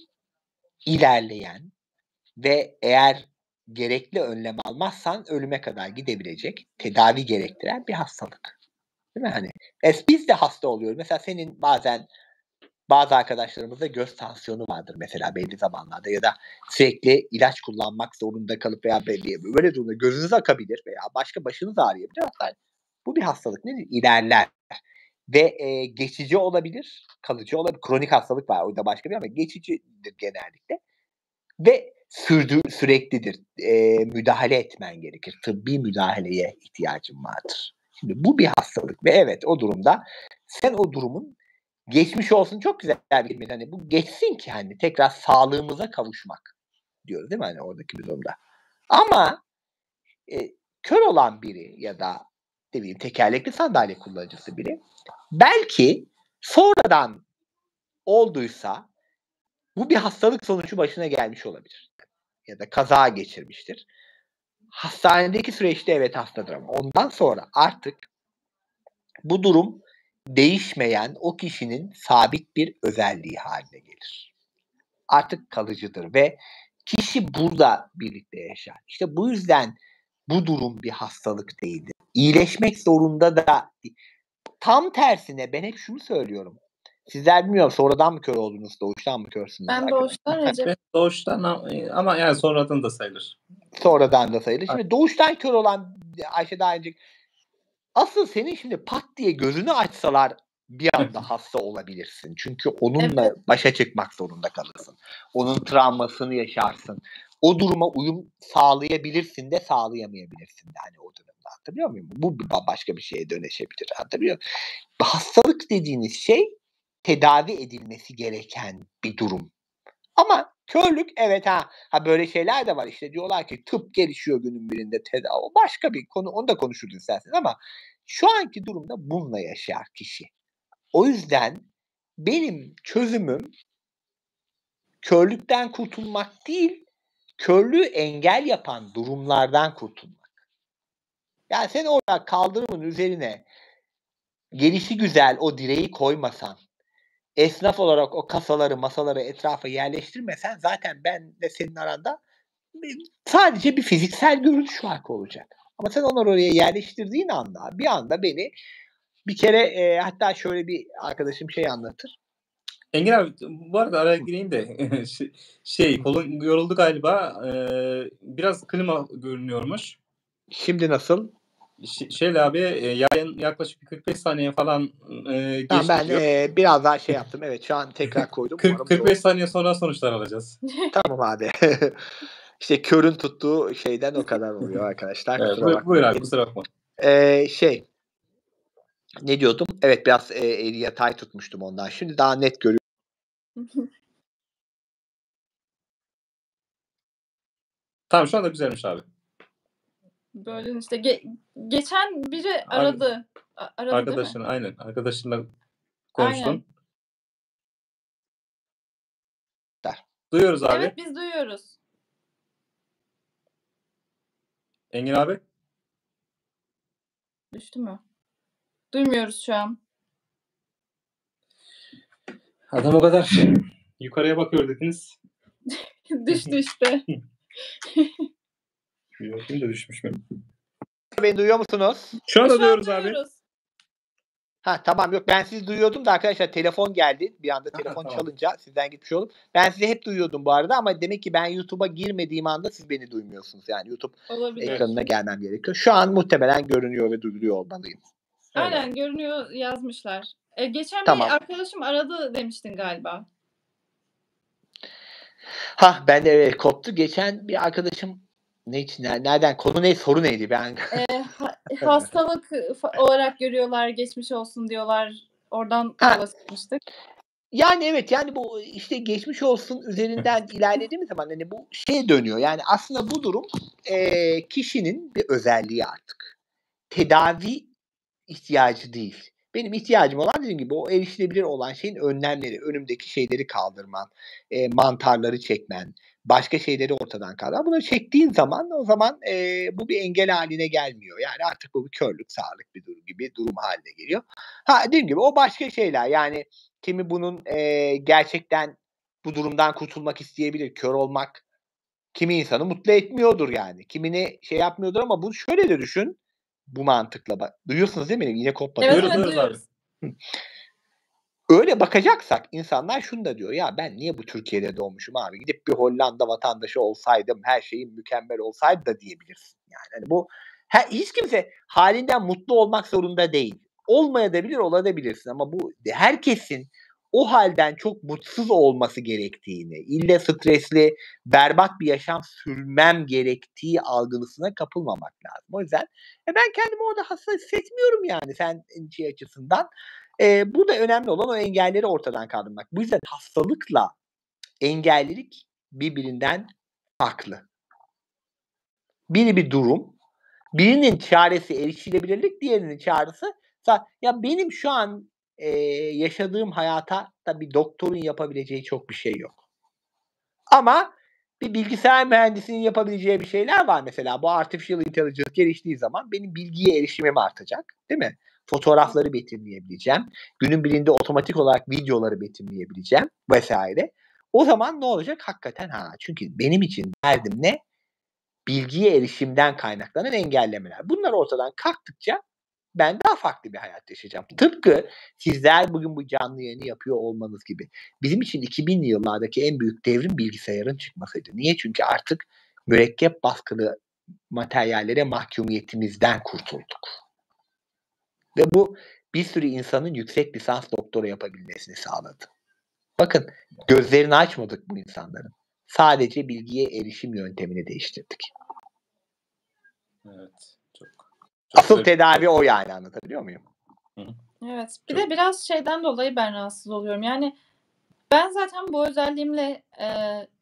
ilerleyen ve eğer gerekli önlem almazsan ölüme kadar gidebilecek, tedavi gerektiren bir hastalık. Değil mi? Hani es biz de hasta oluyoruz. Mesela senin bazen bazı arkadaşlarımızda göz tansiyonu vardır mesela belli zamanlarda ya da sürekli ilaç kullanmak zorunda kalıp veya belli böyle durumda gözünüz akabilir veya başka başınız ağrıyabilir. Hatta bu bir hastalık nedir? İlerler. Ve e, geçici olabilir, kalıcı olabilir. Kronik hastalık var. O da başka bir ama geçicidir genellikle. Ve sürdür, süreklidir. E, müdahale etmen gerekir. Tıbbi müdahaleye ihtiyacın vardır. Şimdi bu bir hastalık ve evet o durumda sen o durumun geçmiş olsun çok güzel bir kelime. Hani bu geçsin ki hani tekrar sağlığımıza kavuşmak diyoruz değil mi hani oradaki bir durumda. Ama e, kör olan biri ya da ne bileyim tekerlekli sandalye kullanıcısı biri belki sonradan olduysa bu bir hastalık sonucu başına gelmiş olabilir. Ya da kaza geçirmiştir. Hastanedeki süreçte evet hastadır ama ondan sonra artık bu durum değişmeyen o kişinin sabit bir özelliği haline gelir. Artık kalıcıdır ve kişi burada birlikte yaşar. İşte bu yüzden bu durum bir hastalık değildir. İyileşmek zorunda da tam tersine ben hep şunu söylüyorum. Sizler bilmiyorum sonradan mı kör oldunuz, doğuştan mı körsünüz? Ben doğuştan Recep. Ben doğuştan ama yani sonradan da sayılır. Sonradan da sayılır. Şimdi doğuştan kör olan Ayşe daha önce asıl senin şimdi pat diye gözünü açsalar bir anda hasta olabilirsin. Çünkü onunla Evet. başa çıkmak zorunda kalırsın. Onun travmasını yaşarsın. O duruma uyum sağlayabilirsin de sağlayamayabilirsin de hani o durumda. Anlatabiliyor muyum? Bu başka bir şeye dönüşebilir. Anlatabiliyor muyum? Hastalık dediğiniz şey tedavi edilmesi gereken bir durum. Ama Körlük evet ha. Ha böyle şeyler de var işte diyorlar ki tıp gelişiyor günün birinde tedavi. O başka bir konu, onu da konuşuruz isterseniz ama şu anki durumda bununla yaşar kişi. O yüzden benim çözümüm körlükten kurtulmak değil, körlüğü engel yapan durumlardan kurtulmak. Yani sen orada kaldırımın üzerine gelişi güzel o direği koymasan, esnaf olarak o kasaları, masaları etrafa yerleştirmesen zaten ben de senin aranda sadece bir fiziksel görünüş farkı olacak. Ama sen onları oraya yerleştirdiğin anda bir anda beni bir kere e, hatta şöyle bir arkadaşım şey anlatır. Engin abi bu arada araya gireyim de şey kolun yoruldu galiba. Ee, biraz klima görünüyormuş. Şimdi nasıl? Ş- Şeyle abi yayın yaklaşık kırk beş saniye falan e, geçti Tamam, ben diyor. e, biraz daha şey yaptım. Evet şu an tekrar koydum. kırk kırk beş saniye sonra sonuçlar alacağız. Tamam abi. İşte körün tuttuğu şeyden o kadar oluyor arkadaşlar. Evet, Kusura buyur, bakmayın. buyur abi kusura bakma. Ee, şey ne diyordum? Evet biraz e, eli yatay tutmuştum ondan. Şimdi daha net görüyorum. Tamam şu anda güzelmiş abi. Böyle işte ge- geçen biri aradı. A- aradı Arkadaşın aynen arkadaşınla konuştun. Aynen. Duyuyoruz abi. Evet biz duyuyoruz. Engin abi. Düştü mü? Duymuyoruz şu an. Adam o kadar yukarıya bakıyor dediniz. Düştü işte. Bir bakayım da düşmüş mü? Beni duyuyor musunuz? Şu anda Şu an duyuyoruz abi. duyuyoruz. Ha tamam, yok ben sizi duyuyordum da arkadaşlar telefon geldi. Bir anda telefon tamam. çalınca sizden gitmiş oldum. Ben sizi hep duyuyordum bu arada ama demek ki ben YouTube'a girmediğim anda siz beni duymuyorsunuz. Yani YouTube Olabilir. ekranına gelmem gerekiyor. Şu an muhtemelen görünüyor ve duyuluyor olmalıyım. Aynen Evet. görünüyor yazmışlar. E, geçen Tamam. bir arkadaşım aradı demiştin galiba. Ha ben de evet koptu. Geçen bir arkadaşım ne için nereden konu ne soru neydi ben? E, ha- hastalık fa- olarak görüyorlar, geçmiş olsun diyorlar. Oradan Ha. yola çıkmıştık. Yani evet yani bu işte geçmiş olsun üzerinden ilerlediğimiz zaman hani bu şeye dönüyor. Yani aslında bu durum e, kişinin bir özelliği artık. Tedavi ihtiyacı değil. Benim ihtiyacım olan dediğim gibi o erişilebilir olan şeyin önlemleri, önümdeki şeyleri kaldırman, e, mantarları çekmen, başka şeyleri ortadan kaldırman. Bunları çektiğin zaman o zaman e, bu bir engel haline gelmiyor. Yani artık bu bir körlük, sağlık bir durum gibi durum haline geliyor. Ha dediğim gibi o başka şeyler yani kimi bunun e, gerçekten bu durumdan kurtulmak isteyebilir. Kör olmak kimi insanı mutlu etmiyordur yani. Kimini şey yapmıyordur ama bu şöyle de düşün. Bu mantıkla bak. Duyuyorsunuz değil mi? Yine kopmadı. Evet, Duyuyoruz, evet, duyuyoruz abi. Öyle bakacaksak insanlar şunu da diyor. Ya ben niye bu Türkiye'de doğmuşum abi? Gidip bir Hollanda vatandaşı olsaydım, her şeyin mükemmel olsaydı da diyebilirsin. Yani hani bu her, hiç kimse halinden mutlu olmak zorunda değil. Olmayabilir, olabilirsin ama bu herkesin o halden çok mutsuz olması gerektiğini, ille stresli, berbat bir yaşam sürmem gerektiği algılısına kapılmamak lazım. O yüzden e ben kendimi orada hasta hissetmiyorum yani sen şey açısından. E, burada önemli olan o engelleri ortadan kaldırmak. Bu yüzden hastalıkla engellilik birbirinden farklı. Biri bir durum, birinin çaresi erişilebilirlik, diğerinin çaresi ya benim şu an e, yaşadığım hayata da bir doktorun yapabileceği çok bir şey yok. Ama bir bilgisayar mühendisinin yapabileceği bir şeyler var mesela. Bu artificial intelligence geliştiği zaman benim bilgiye erişimim artacak, değil mi? Fotoğrafları betimleyebileceğim. Günün birinde otomatik olarak videoları betimleyebileceğim vesaire. O zaman ne olacak? Hakikaten ha. Çünkü benim için derdim ne? Bilgiye erişimden kaynaklanan engellemeler. Bunlar ortadan kalktıkça ben daha farklı bir hayat yaşayacağım. Tıpkı sizler bugün bu canlı yayını yapıyor olmanız gibi. Bizim için iki binli yıllardaki en büyük devrim bilgisayarın çıkmasıydı. Niye? Çünkü artık mürekkep baskılı materyallere mahkumiyetimizden kurtulduk. Ve bu bir sürü insanın yüksek lisans doktora yapabilmesini sağladı. Bakın gözlerini açmadık bu insanların. Sadece bilgiye erişim yöntemini değiştirdik. Evet. Çok, çok Asıl güzel. tedavi o yani, anlatabiliyor muyum? Evet. Bir Çok. de biraz şeyden dolayı ben rahatsız oluyorum. Yani ben zaten bu özelliğimle e,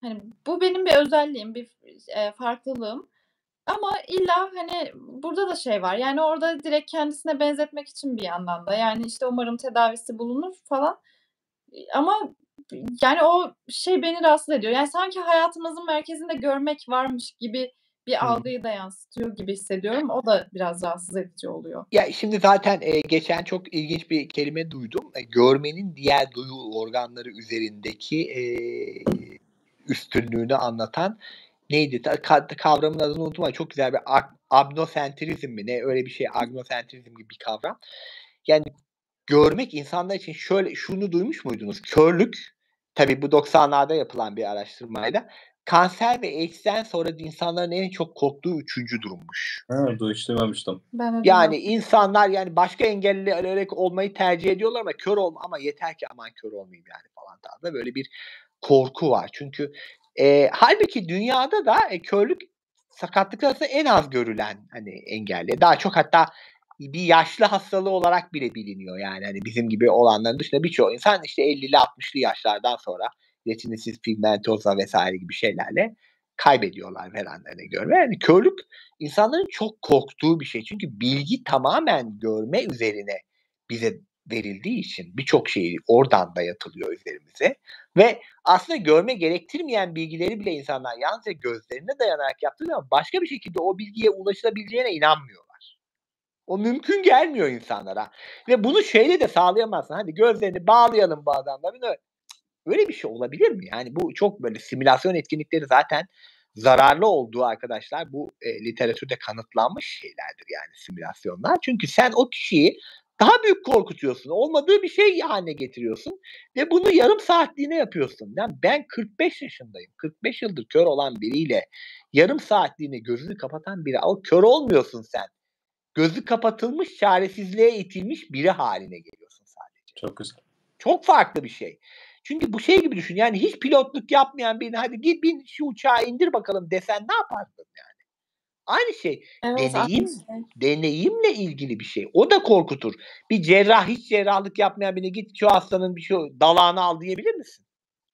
Hani, bu benim bir özelliğim, bir eee, farklılığım ama illa, hani, burada da şey var, yani, orada direkt kendisine benzetmek için bir yandan da, yani, işte, umarım tedavisi bulunur falan, eee, ama yani, o şey beni rahatsız ediyor. Yani, sanki hayatımızın merkezinde görmek varmış gibi bir Hıı. algıyı da yansıtıyor gibi hissediyorum. O da biraz rahatsız edici oluyor. Ya, şimdi zaten, eee, geçen çok ilginç bir kelime duydum. Eee, görmenin diğer duyu organları üzerindeki, eee, üstünlüğünü anlatan neydi? Ta ka kavramın adını unuttum ama çok güzel bir ag agnosentrizm mi ne öyle bir şey, agnosentrizm gibi bir kavram. Yani, görmek insanlar için şöyle şunu duymuş muydunuz? Körlük, tabii bu doksanlarda yapılan bir araştırmayla, kanser ve AIDS'ten sonra insanların en çok korktuğu üçüncü durummuş. Ha, du hiç duymamıştım. Ben de Yani, duymadım. insanlar, yani, başka engellenerek olmayı tercih ediyorlar ama kör olma ama yeter ki aman kör olmayayım yani falan tarzında böyle bir korku var. Çünkü, eee, hâlbuki dünyada da, eee, körlük sakatlıklar arasında en az görülen, hani, engelli. Daha çok hatta bir yaşlı hastalığı olarak bile biliniyor. Yani, hani, bizim gibi olanların dışında birçoğu insan, işte, ellili altmışlı yaşlardan sonra retinitis pigmentosa vesaire gibi şeylerle kaybediyorlar verenlerini görme. Yani, körlük insanların çok korktuğu bir şey. Çünkü bilgi tamamen görme üzerine bize verildiği için birçok şey oradan dayatılıyor üzerimize ve aslında görme gerektirmeyen bilgileri bile insanlar yalnızca gözlerine dayanarak yaptığı zaman başka bir şekilde o bilgiye ulaşılabileceğine inanmıyorlar. O mümkün gelmiyor insanlara ve bunu şeyle de sağlayamazsın. Hadi gözlerini bağlayalım bu adamların. Cık, öyle bir şey olabilir mi? Yani, bu çok böyle simülasyon etkinlikleri zaten zararlı olduğu arkadaşlar bu, eee, literatürde kanıtlanmış şeylerdir yani simülasyonlar. Çünkü sen o kişiyi daha büyük korkutuyorsun. Olmadığı bir şey hâline getiriyorsun ve bunu yarım saatliğine yapıyorsun. Yani, ben kırk beş yaşındayım. kırk beş yıldır kör olan biriyle yarım saatliğine gözünü kapatan biri o kör olmuyorsun sen. Gözü kapatılmış, çaresizliğe itilmiş biri hâline geliyorsun sadece. Çok güzel. Çok farklı bir şey. Çünkü bu şey gibi düşün, yani, hiç pilotluk yapmayan birini "Hadi git bin şu uçağı indir bakalım." desen ne yaparsın yani? Aynı şey. Evet, aynı Deneyim şey. deneyimle ilgili bir şey. O da korkutur. Bir cerrah hiç cerrahlık yapmayan birine "Git şu hastanın bir şu dalağını al." diyebilir misin?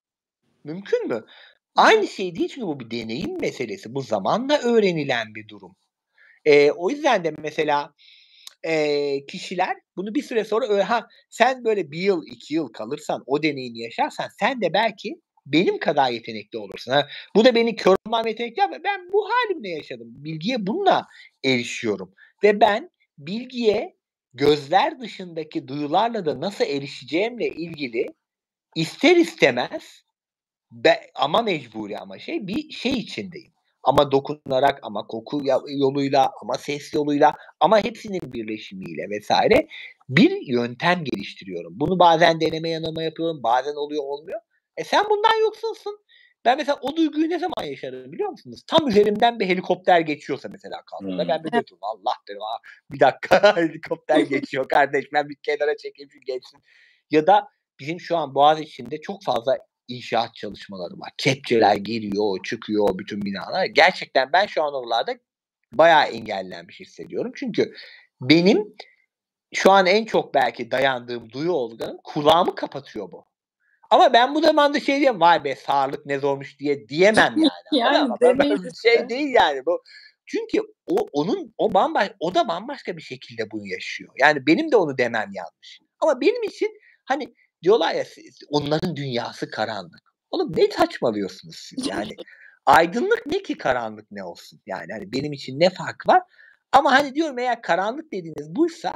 Mümkün mü? Aynı Evet. şey değil çünkü bu bir deneyim meselesi. Bu zamanla öğrenilen bir durum. Eee, o yüzden de mesela, eee, kişiler bunu bir süre sonra öğ ha, sen böyle bir yıl, iki yıl kalırsan, o deneyimi yaşarsan sen de belki benim kadar yetenekli olursun. Ha, bu da beni kör olmam yetenekli yapmıyor. Ben bu hâlimle yaşadım. Bilgiye bununla erişiyorum ve ben bilgiye gözler dışındaki duyularla da nasıl erişeceğimle ilgili ister istemez be ama mecburi ama şey, bir şey içindeyim. Ama dokunarak, ama koku ya yoluyla, ama ses yoluyla, ama hepsinin birleşimiyle vesaire bir yöntem geliştiriyorum. Bunu bazen deneme yanılma yapıyorum, bazen oluyor, olmuyor. E, sen bundan yoksunsun. Ben mesela o duyguyu ne zaman yaşarım biliyor musunuz? Tam üzerimden bir helikopter geçiyorsa mesela kaldırımda ben böyle Evet. diyorum Allah derim, "A, bir dakika helikopter geçiyor kardeş ben bir kenara çekeyim şu geçsin." Ya da bizim şu an Boğaziçi'nde çok fazla inşaat çalışmaları var. Kepçeler giriyor, çıkıyor bütün binalar. Gerçekten ben şu an oralarda bayağı engellenmiş hissediyorum. Çünkü benim şu an en çok belki dayandığım duyu organım kulağımı kapatıyor bu. Ama ben bu zamanda şey diyemem, "Vay be sağırlık ne zormuş." diye diyemem yani. Anladın mı? Yani, Böyle demeyiz bir şey işte. değil yani bu. Çünkü o onun o bambaş o da bambaşka bir şekilde bunu yaşıyor. Yani benim de onu demem yanlış. Ama benim için hani diyorlar ya siz onların dünyası karanlık. Oğlum ne saçmalıyorsunuz siz yani? Aydınlık ne ki karanlık ne olsun? Yani hani benim için ne farkı var? Ama hani diyorum eğer karanlık dediğiniz buysa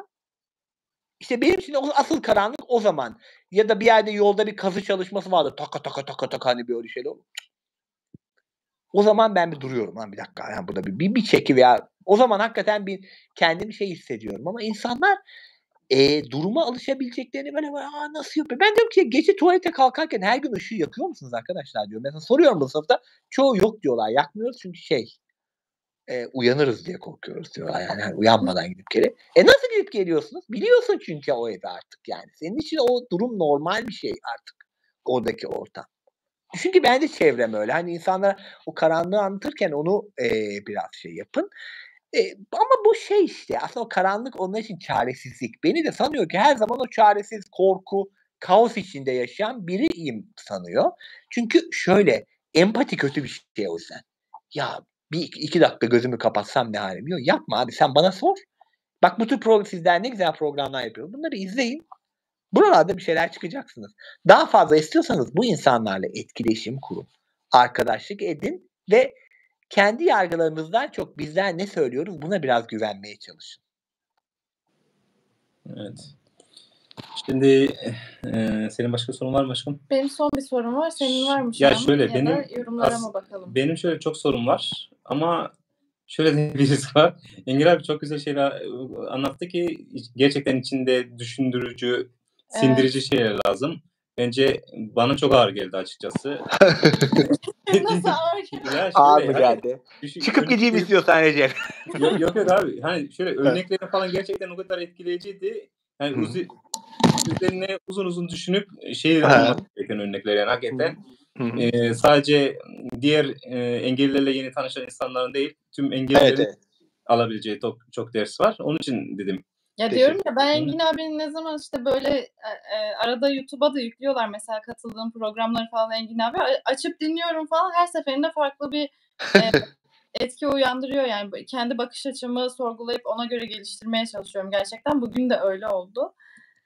işte benim için o asıl karanlık o zaman. Ya da bir yerde yolda bir kazı çalışması vardır. Taka taka taka taka hani böyle şeyler olur. O zaman ben bir duruyorum. Lan bir dakika ya burada bir, bir, bir çeki veya o zaman hakikaten bir kendimi şey hissediyorum ama insanlar eee, duruma alışabileceklerini böyle, böyle "A, nasıl yapıyor?" Ben diyorum ki gece tuvalete kalkarken her gün ışığı yakıyor musunuz arkadaşlar diyorum. Mesela soruyorum bu sınıfta. Çoğu yok diyorlar. Yakmıyoruz çünkü şey Eee, uyanırız diye korkuyoruz diyorlar yani, hani, uyanmadan gidip gele E, nasıl gidip geliyorsunuz? Biliyorsun çünkü o evi artık yani. Senin için o durum normal bir şey artık, oradaki ortam. Düşün ki ben de çevrem öyle. Hani, insanlara o karanlığı anlatırken onu, eee, biraz şey yapın. Eee, ama bu şey işte, aslında o karanlık onlar için çaresizlik. Beni de sanıyor ki her zaman o çaresiz, korku, kaos içinde yaşayan biriyim sanıyor. Çünkü şöyle, empati kötü bir şey o yüzden. Ya bir iki dakika gözümü kapatsam ne halim? Yok yapma abi, sen bana sor. Bak bu tür program, sizler ne güzel programlar yapıyor. Bunları izleyin. Buralarda bir şeyler çıkacaksınız. Daha fazla istiyorsanız bu insanlarla etkileşim kurun. Arkadaşlık edin ve kendi yargılarınızdan çok bizler ne söylüyoruz buna biraz güvenmeye çalışın. Evet. Şimdi e, senin başka sorun var mı aşkım? Benim son bir sorum var. Senin var mı şu Ya an? şöyle Ya benim da yorumlara as- mı bakalım? benim şöyle çok sorun var ama şöyle de birisi var. Engin abi çok güzel şeyler e, anlattı ki gerçekten içinde düşündürücü, sindirici Evet. şeyler lazım. Bence bana çok ağır geldi açıkçası. Nasıl ağır geldi? Ya Ağır şöyle mı hani geldi? düşün, Çıkıp gideyim örnekleri- istiyorsan Recep. yok, yok yok abi. Hani şöyle örnekleri falan gerçekten o kadar etkileyiciydi. Yani Hı. uzi, üzerine uzun uzun düşünüp şey Ha. almak gereken örnekler yani hakikaten. Hı hı. Ee, sadece diğer e, engellilerle yeni tanışan insanların değil, tüm Evet, engellilerin evet. alabileceği çok, çok ders var. Onun için dedim. Ya Teşekkür diyorum ya ben ederim. Engin abinin ne zaman işte böyle e, e, arada YouTube'a da yüklüyorlar mesela katıldığım programları falan Engin abi A- açıp dinliyorum falan her seferinde farklı bir e, etki uyandırıyor yani Bu- kendi bakış açımı sorgulayıp ona göre geliştirmeye çalışıyorum gerçekten bugün de öyle oldu.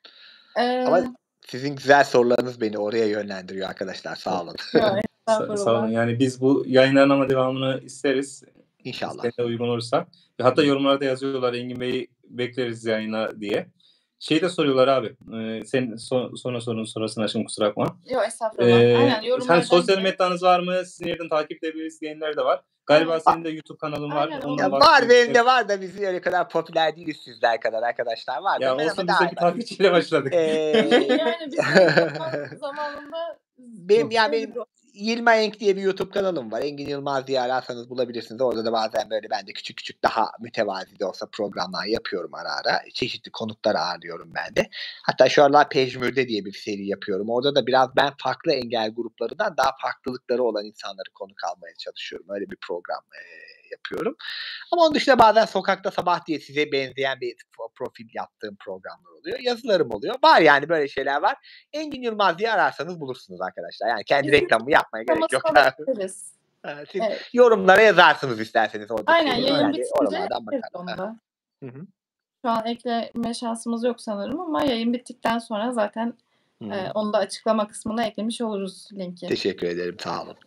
Ee, Ama sizin güzel sorularınız beni oraya yönlendiriyor arkadaşlar. Sağ olun. yok, Sa- sağ olun. estağfurullah. Yani biz bu yayınların ama devamını isteriz. İnşallah. Size de uygun olursa. Hatta Hı. yorumlarda yazıyorlar Engin Bey'i bekleriz yayına diye. Şey de soruyorlar abi. E, sen son, sonra sorunun sonrasını aşkım kusura bakma. Yok estağfurullah. Aynen Ee, hani yorumlardan sosyal gidelim. medyanız var mı? Sizin yerden takip edebiliriz diyenler de var. Galiba Evet. senin de YouTube kanalın var. Aynen, Onun Ya onun- var var. benim de var da biz öyle kadar popüler değiliz sizler kadar arkadaşlar. Var Ya da ben olsun ama biz daha de bir takipçiyle başladık. Ee, yani biz de zaman, zamanında benim çok ya şey benim bir- Yılma Enk diye bir YouTube kanalım var. Engin Yılmaz diye ararsanız bulabilirsiniz. Orada da bazen böyle ben de küçük küçük daha mütevazi de olsa programlar yapıyorum ara ara. Çeşitli konuklar ağırlıyorum ben de. Hatta şu aralar Pejmür'de diye bir seri yapıyorum. Orada da biraz ben farklı engel gruplarından daha farklılıkları olan insanları konuk almaya çalışıyorum. Öyle bir program e, yapıyorum. Ama onun dışında bazen Sokakta Sabah diye size benzeyen bir profil yaptığım programlar oluyor. Yazılarım oluyor. Var yani böyle şeyler var. Engin Yılmaz diye ararsanız bulursunuz arkadaşlar. Yani kendi Bizim reklamı yapmaya gerek yok. Kamasına bekleriz. Ha, Siz Evet. yorumlara yazarsınız isterseniz oradaki Aynen şeyleri. yayın Ben de bitince oralardan ekleriz bakarım. onu Ha. da. Hı hı. Şu an ekleme şansımız yok sanırım ama yayın bittikten sonra zaten Hı. e, onu da açıklama kısmına eklemiş oluruz linki. Teşekkür ederim. Sağ olun.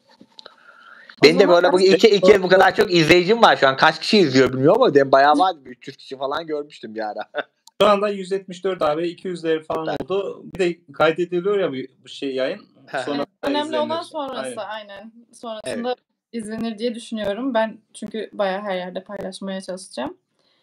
O Benim de zaman böyle bu iki, iki bu kadar çok izleyicim var şu an. Kaç kişi izliyor bilmiyorum ama benim bayağı var. üç yüz kişi falan görmüştüm bir ara. Şu anda yüz yetmiş dört abi iki yüzler falan Süper. oldu. Bir de kaydediliyor ya bu, bu şey yayın. Sonra Evet, da önemli izlenir. olan sonrası Aynen. aynen. Sonrasında izlenir diye düşünüyorum. Ben çünkü bayağı her yerde paylaşmaya çalışacağım.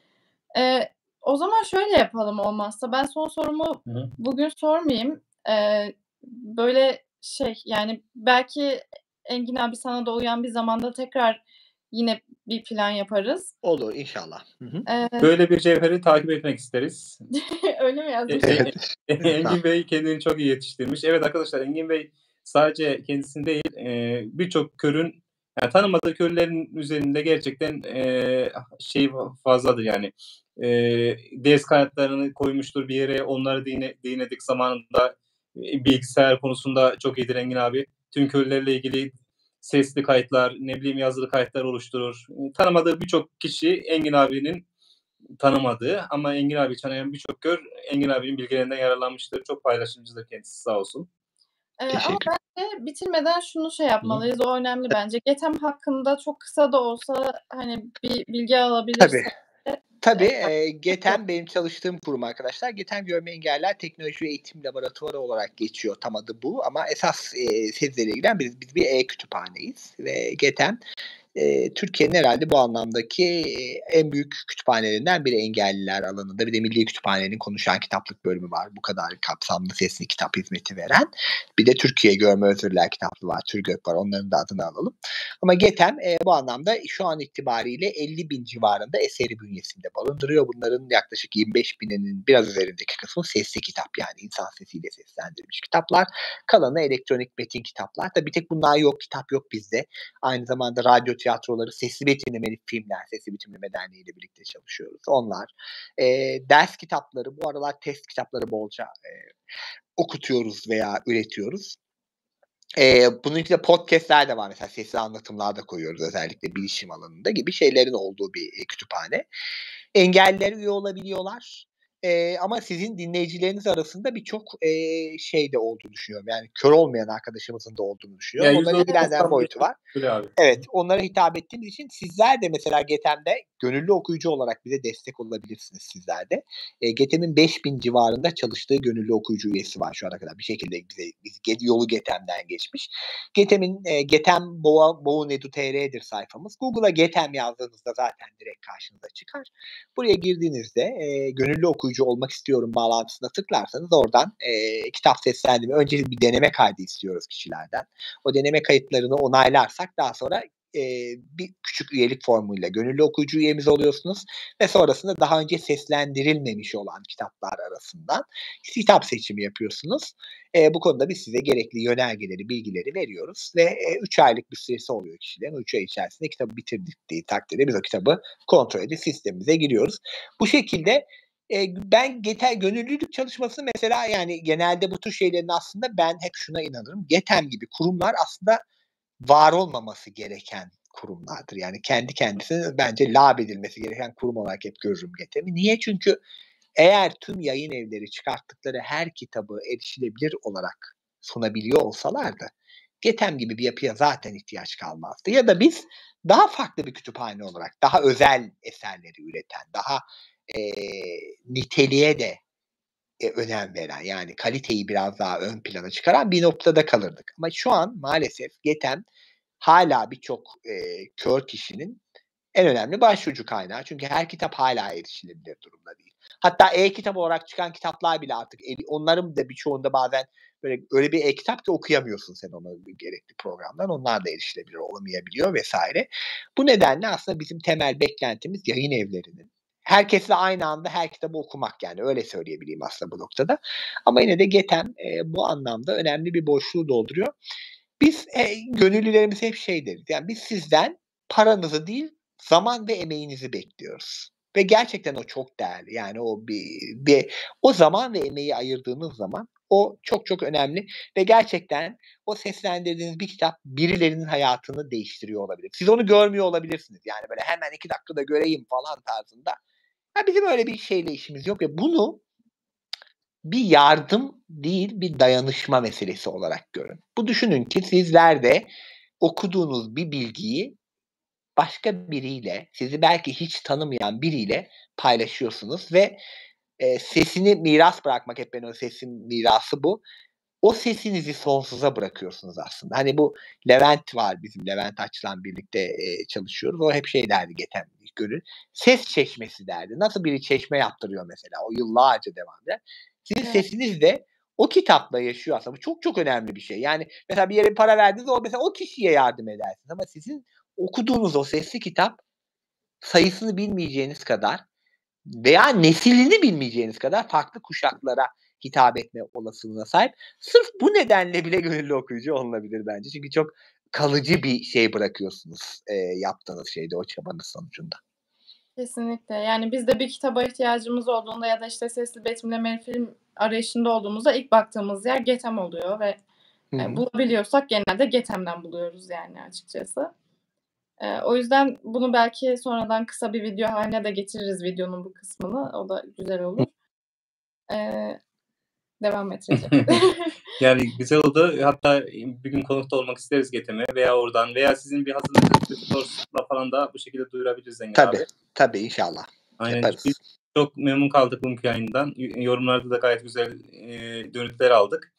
Ee, o zaman şöyle yapalım olmazsa. Ben son sorumu Hı hı. bugün sormayayım. Ee, böyle şey yani belki Engin abi sana da uyan bir zamanda tekrar yine bir plan yaparız. Olur inşallah. Hı hı. Ee, Böyle bir cevheri takip etmek isteriz. öyle mi E, yazdın? Evet. e, Engin Bey kendini çok iyi yetiştirmiş. Evet arkadaşlar Engin Bey sadece kendisini değil e, birçok körün yani tanımadığı körlerin üzerinde gerçekten e, şey fazladır yani. E, ders kayıtlarını koymuştur bir yere. Onları dine, dinledik zamanında e, bilgisayar konusunda çok iyidir Engin abi. Tüm körlerle ilgili sesli kayıtlar, ne bileyim yazılı kayıtlar oluşturur. E, tanımadığı birçok kişi Engin abinin tanımadığı ama Engin abi tanıyan birçok kör Engin abinin bilgilerinden yararlanmıştır. Çok paylaşımcıdır kendisi sağ olsun. Ee, ama Teşekkür. bence bitirmeden şunu şey yapmalıyız. O önemli bence. Getem hakkında çok kısa da olsa hani bir bilgi alabilirsek. Tabii. Tabii e, Getem benim çalıştığım kurum arkadaşlar. Getem Görme Engeller Teknoloji ve Eğitim Laboratuvarı olarak geçiyor. Tam adı bu ama esas e, sizlere ilgilen biz, biz bir e-kütüphaneyiz. Ve Getem e, Türkiye'nin herhalde bu anlamdaki e, en büyük kütüphanelerinden biri engelliler alanında. Bir de Milli Kütüphane'nin konuşan kitaplık bölümü var. Bu kadar kapsamlı sesli kitap hizmeti veren. Bir de Türkiye Görme Özürler kitaplığı var. TÜRGÖK var. Onların da adını alalım. Ama Getem e, bu anlamda şu an itibariyle elli bin civarında eseri bünyesinde barındırıyor. Bunların yaklaşık yirmi beş bininin biraz üzerindeki kısmı sesli kitap yani insan sesiyle seslendirilmiş kitaplar. Kalanı elektronik metin kitaplar. Tabii bir tek bunlar yok, kitap yok bizde. Aynı zamanda radyo tiyatroları, sesli betimlemeli filmler, Sesli Betimleme Derneği ile birlikte çalışıyoruz. Onlar. E, ders kitapları, bu aralar test kitapları bolca e, okutuyoruz veya üretiyoruz. Ee, bunun içinde podcastler de var. Mesela sesli anlatımlar da koyuyoruz özellikle bilişim alanında gibi şeylerin olduğu bir e, kütüphane. Engelliler üye olabiliyorlar. Ee, ama sizin dinleyicileriniz arasında birçok e, şey de olduğunu düşünüyorum. Yani kör olmayan arkadaşımızın da olduğunu düşünüyorum. Ya Onları yüzde ilgilendiren doksan boyutu var. öyle abi. Evet, onlara hitap ettiğimiz için sizler de mesela Getem'de gönüllü okuyucu olarak bize destek olabilirsiniz sizler de. E, Getem'in beş bin civarında çalıştığı gönüllü okuyucu üyesi var şu ana kadar. Bir şekilde bize biz, yolu Getem'den geçmiş. Getem'in e, Getem Boğa Boğunedu T R'dir sayfamız. Google'a Getem yazdığınızda zaten direkt karşınıza çıkar. Buraya girdiğinizde e, gönüllü okuyucu olmak istiyorum bağlantısına tıklarsanız oradan e, kitap seslendirme. Önce bir deneme kaydı istiyoruz kişilerden. O deneme kayıtlarını onaylarsak daha sonra e, bir küçük üyelik formuyla gönüllü okuyucu üyemiz oluyorsunuz ve sonrasında daha önce seslendirilmemiş olan kitaplar arasından kitap seçimi yapıyorsunuz. E, bu konuda biz size gerekli yönergeleri, bilgileri veriyoruz ve üç e, aylık bir süresi oluyor kişilerin. üç ay içerisinde kitabı bitirdiği takdirde biz o kitabı kontrol edip sistemimize giriyoruz. Bu şekilde e, ben Getem gönüllülük çalışmasını mesela yani genelde bu tür şeylerin aslında ben hep şuna inanırım. Getem gibi kurumlar aslında var olmaması gereken kurumlardır. Yani kendi kendisine bence lağv edilmesi gereken kurum olarak hep görürüm Getem'i. Niye? Çünkü eğer tüm yayın evleri çıkarttıkları her kitabı erişilebilir olarak sunabiliyor olsalardı Getem gibi bir yapıya zaten ihtiyaç kalmazdı. Ya da biz daha farklı bir kütüphane olarak daha özel eserleri üreten, daha e, niteliğe de e, önem veren yani kaliteyi biraz daha ön plana çıkaran bir noktada kalırdık. Ama şu an maalesef Getem hala birçok e, kör kişinin en önemli başvurucu kaynağı. Çünkü her kitap hala erişilebilir durumda değil. Hatta e-kitap olarak çıkan kitaplar bile artık onların da birçoğunda bazen böyle öyle bir e-kitap ki okuyamıyorsun sen onu gerekli programdan. Onlar da erişilebilir olamayabiliyor vesaire. Bu nedenle aslında bizim temel beklentimiz yayın evlerinin herkesle aynı anda her kitabı okumak yani öyle söyleyebileyim aslında bu noktada. Ama yine de Getem e, bu anlamda önemli bir boşluğu dolduruyor. Biz e, gönüllülerimiz hep şey deriz. Yani biz sizden paranızı değil zaman ve emeğinizi bekliyoruz. Ve gerçekten o çok değerli. Yani o bir, bir o zaman ve emeği ayırdığınız zaman o çok çok önemli ve gerçekten o seslendirdiğiniz bir kitap birilerinin hayatını değiştiriyor olabilir. Siz onu görmüyor olabilirsiniz. Yani böyle hemen iki dakikada göreyim falan tarzında. Ya bizim öyle bir şeyle işimiz yok ve bunu bir yardım değil bir dayanışma meselesi olarak görün. Bu düşünün ki sizler de okuduğunuz bir bilgiyi başka biriyle, sizi belki hiç tanımayan biriyle paylaşıyorsunuz ve e, sesini miras bırakmak, hep ben o sesin mirası bu. O sesinizi sonsuza bırakıyorsunuz aslında. Hani bu Levent var bizim, Levent Aç'la birlikte e, çalışıyoruz. O hep şey derdi Getem Gönül. Ses çeşmesi derdi. Nasıl biri çeşme yaptırıyor mesela. O yıllarca devam eder. Sizin Evet. sesiniz de o kitapla yaşıyor aslında. Bu çok çok önemli bir şey. Yani mesela bir yere para verdiğinizde o mesela o kişiye yardım edersiniz. Ama sizin okuduğunuz o sesli kitap sayısını bilmeyeceğiniz kadar veya neslini bilmeyeceğiniz kadar farklı kuşaklara hitap etme olasılığına sahip. Sırf bu nedenle bile gönüllü okuyucu olunabilir bence. Çünkü çok kalıcı bir şey bırakıyorsunuz e, yaptığınız şeyde, o çabanın sonucunda. Kesinlikle. Yani biz de bir kitaba ihtiyacımız olduğunda ya da işte sesli betimlemeli film arayışında olduğumuzda ilk baktığımız yer Getem oluyor ve Hı e, hı. bulabiliyorsak genelde Getem'den buluyoruz yani açıkçası. E, o yüzden bunu belki sonradan kısa bir video haline de getiririz videonun bu kısmını. O da güzel olur. E, devam et Recep. Yani güzel oldu. Hatta bir gün konukta olmak isteriz Getem'e veya oradan veya sizin bir hazırladığınız sorsla falan da bu şekilde duyurabiliriz Engin Tabii, abi. tabii inşallah. Aynen. Yaparız. Biz çok memnun kaldık bugünkü yayından. Yorumlarda da gayet güzel e, dönütler aldık.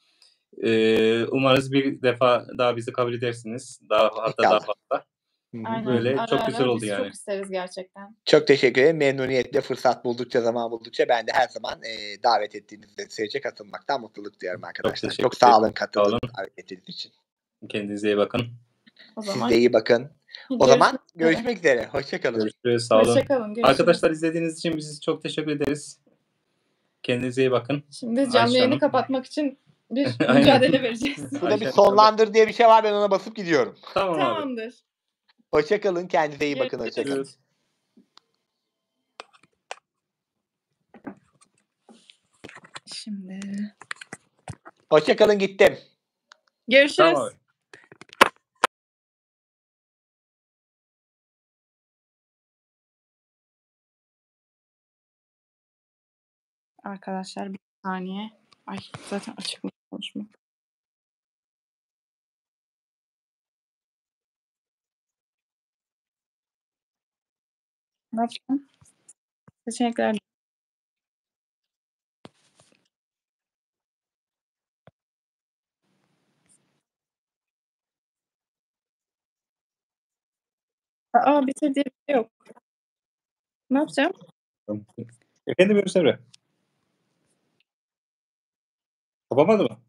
E, umarız bir defa daha bizi kabul edersiniz. Daha hatta İnşallah. daha fazla. Hı hı. Aynen. Böyle Ara çok güzel ara oldu biz yani. çok isteriz gerçekten. Çok teşekkür ederim. Memnuniyetle fırsat buldukça, zaman buldukça ben de her zaman e, davet ettiğiniz sürece katılmaktan mutluluk duyuyorum arkadaşlar. teşekkür Çok sağ olun ederim. katıldığınız, Sağ olun. davet ettiğiniz için. Kendinize iyi bakın. O Siz zaman de iyi bakın. O zaman görüşmek üzere. Hoşça kalın. Görüşürüz. Sağ olun. Hoşça kalın. Görüşürüz. Arkadaşlar izlediğiniz için biz çok teşekkür ederiz. Kendinize iyi bakın. Şimdi canlı Ayşe yayını Hanım. kapatmak için bir Aynen. mücadele vereceğiz. Burada bir Ayşe Hanım, sonlandır diye bir şey var, ben ona basıp gidiyorum. Tamam abi. Tamamdır. Hoşça kalın. Kendinize iyi bakın. Hoşça kalın. Görüşürüz. Şimdi. Hoşça kalın, gittim. Görüşürüz. Tamam abi. arkadaşlar. Bir saniye. Ay zaten açık mı konuşma. Ne yapacağım? Seçenekler. Aa bitir diye bir şey yok. Ne yapacağım? Efendim Yunus Emre. Kapamadı mı?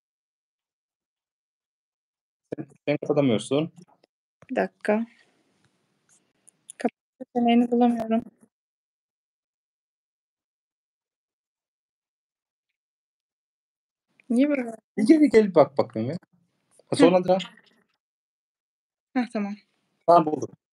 Sen, sen kapatamıyorsun. Bir dakika. Kapat seçeneğini bulamıyorum. Niye böyle? Bir gel gel bak bakayım ya. Sonradan. Heh, tamam. Tamam buldum.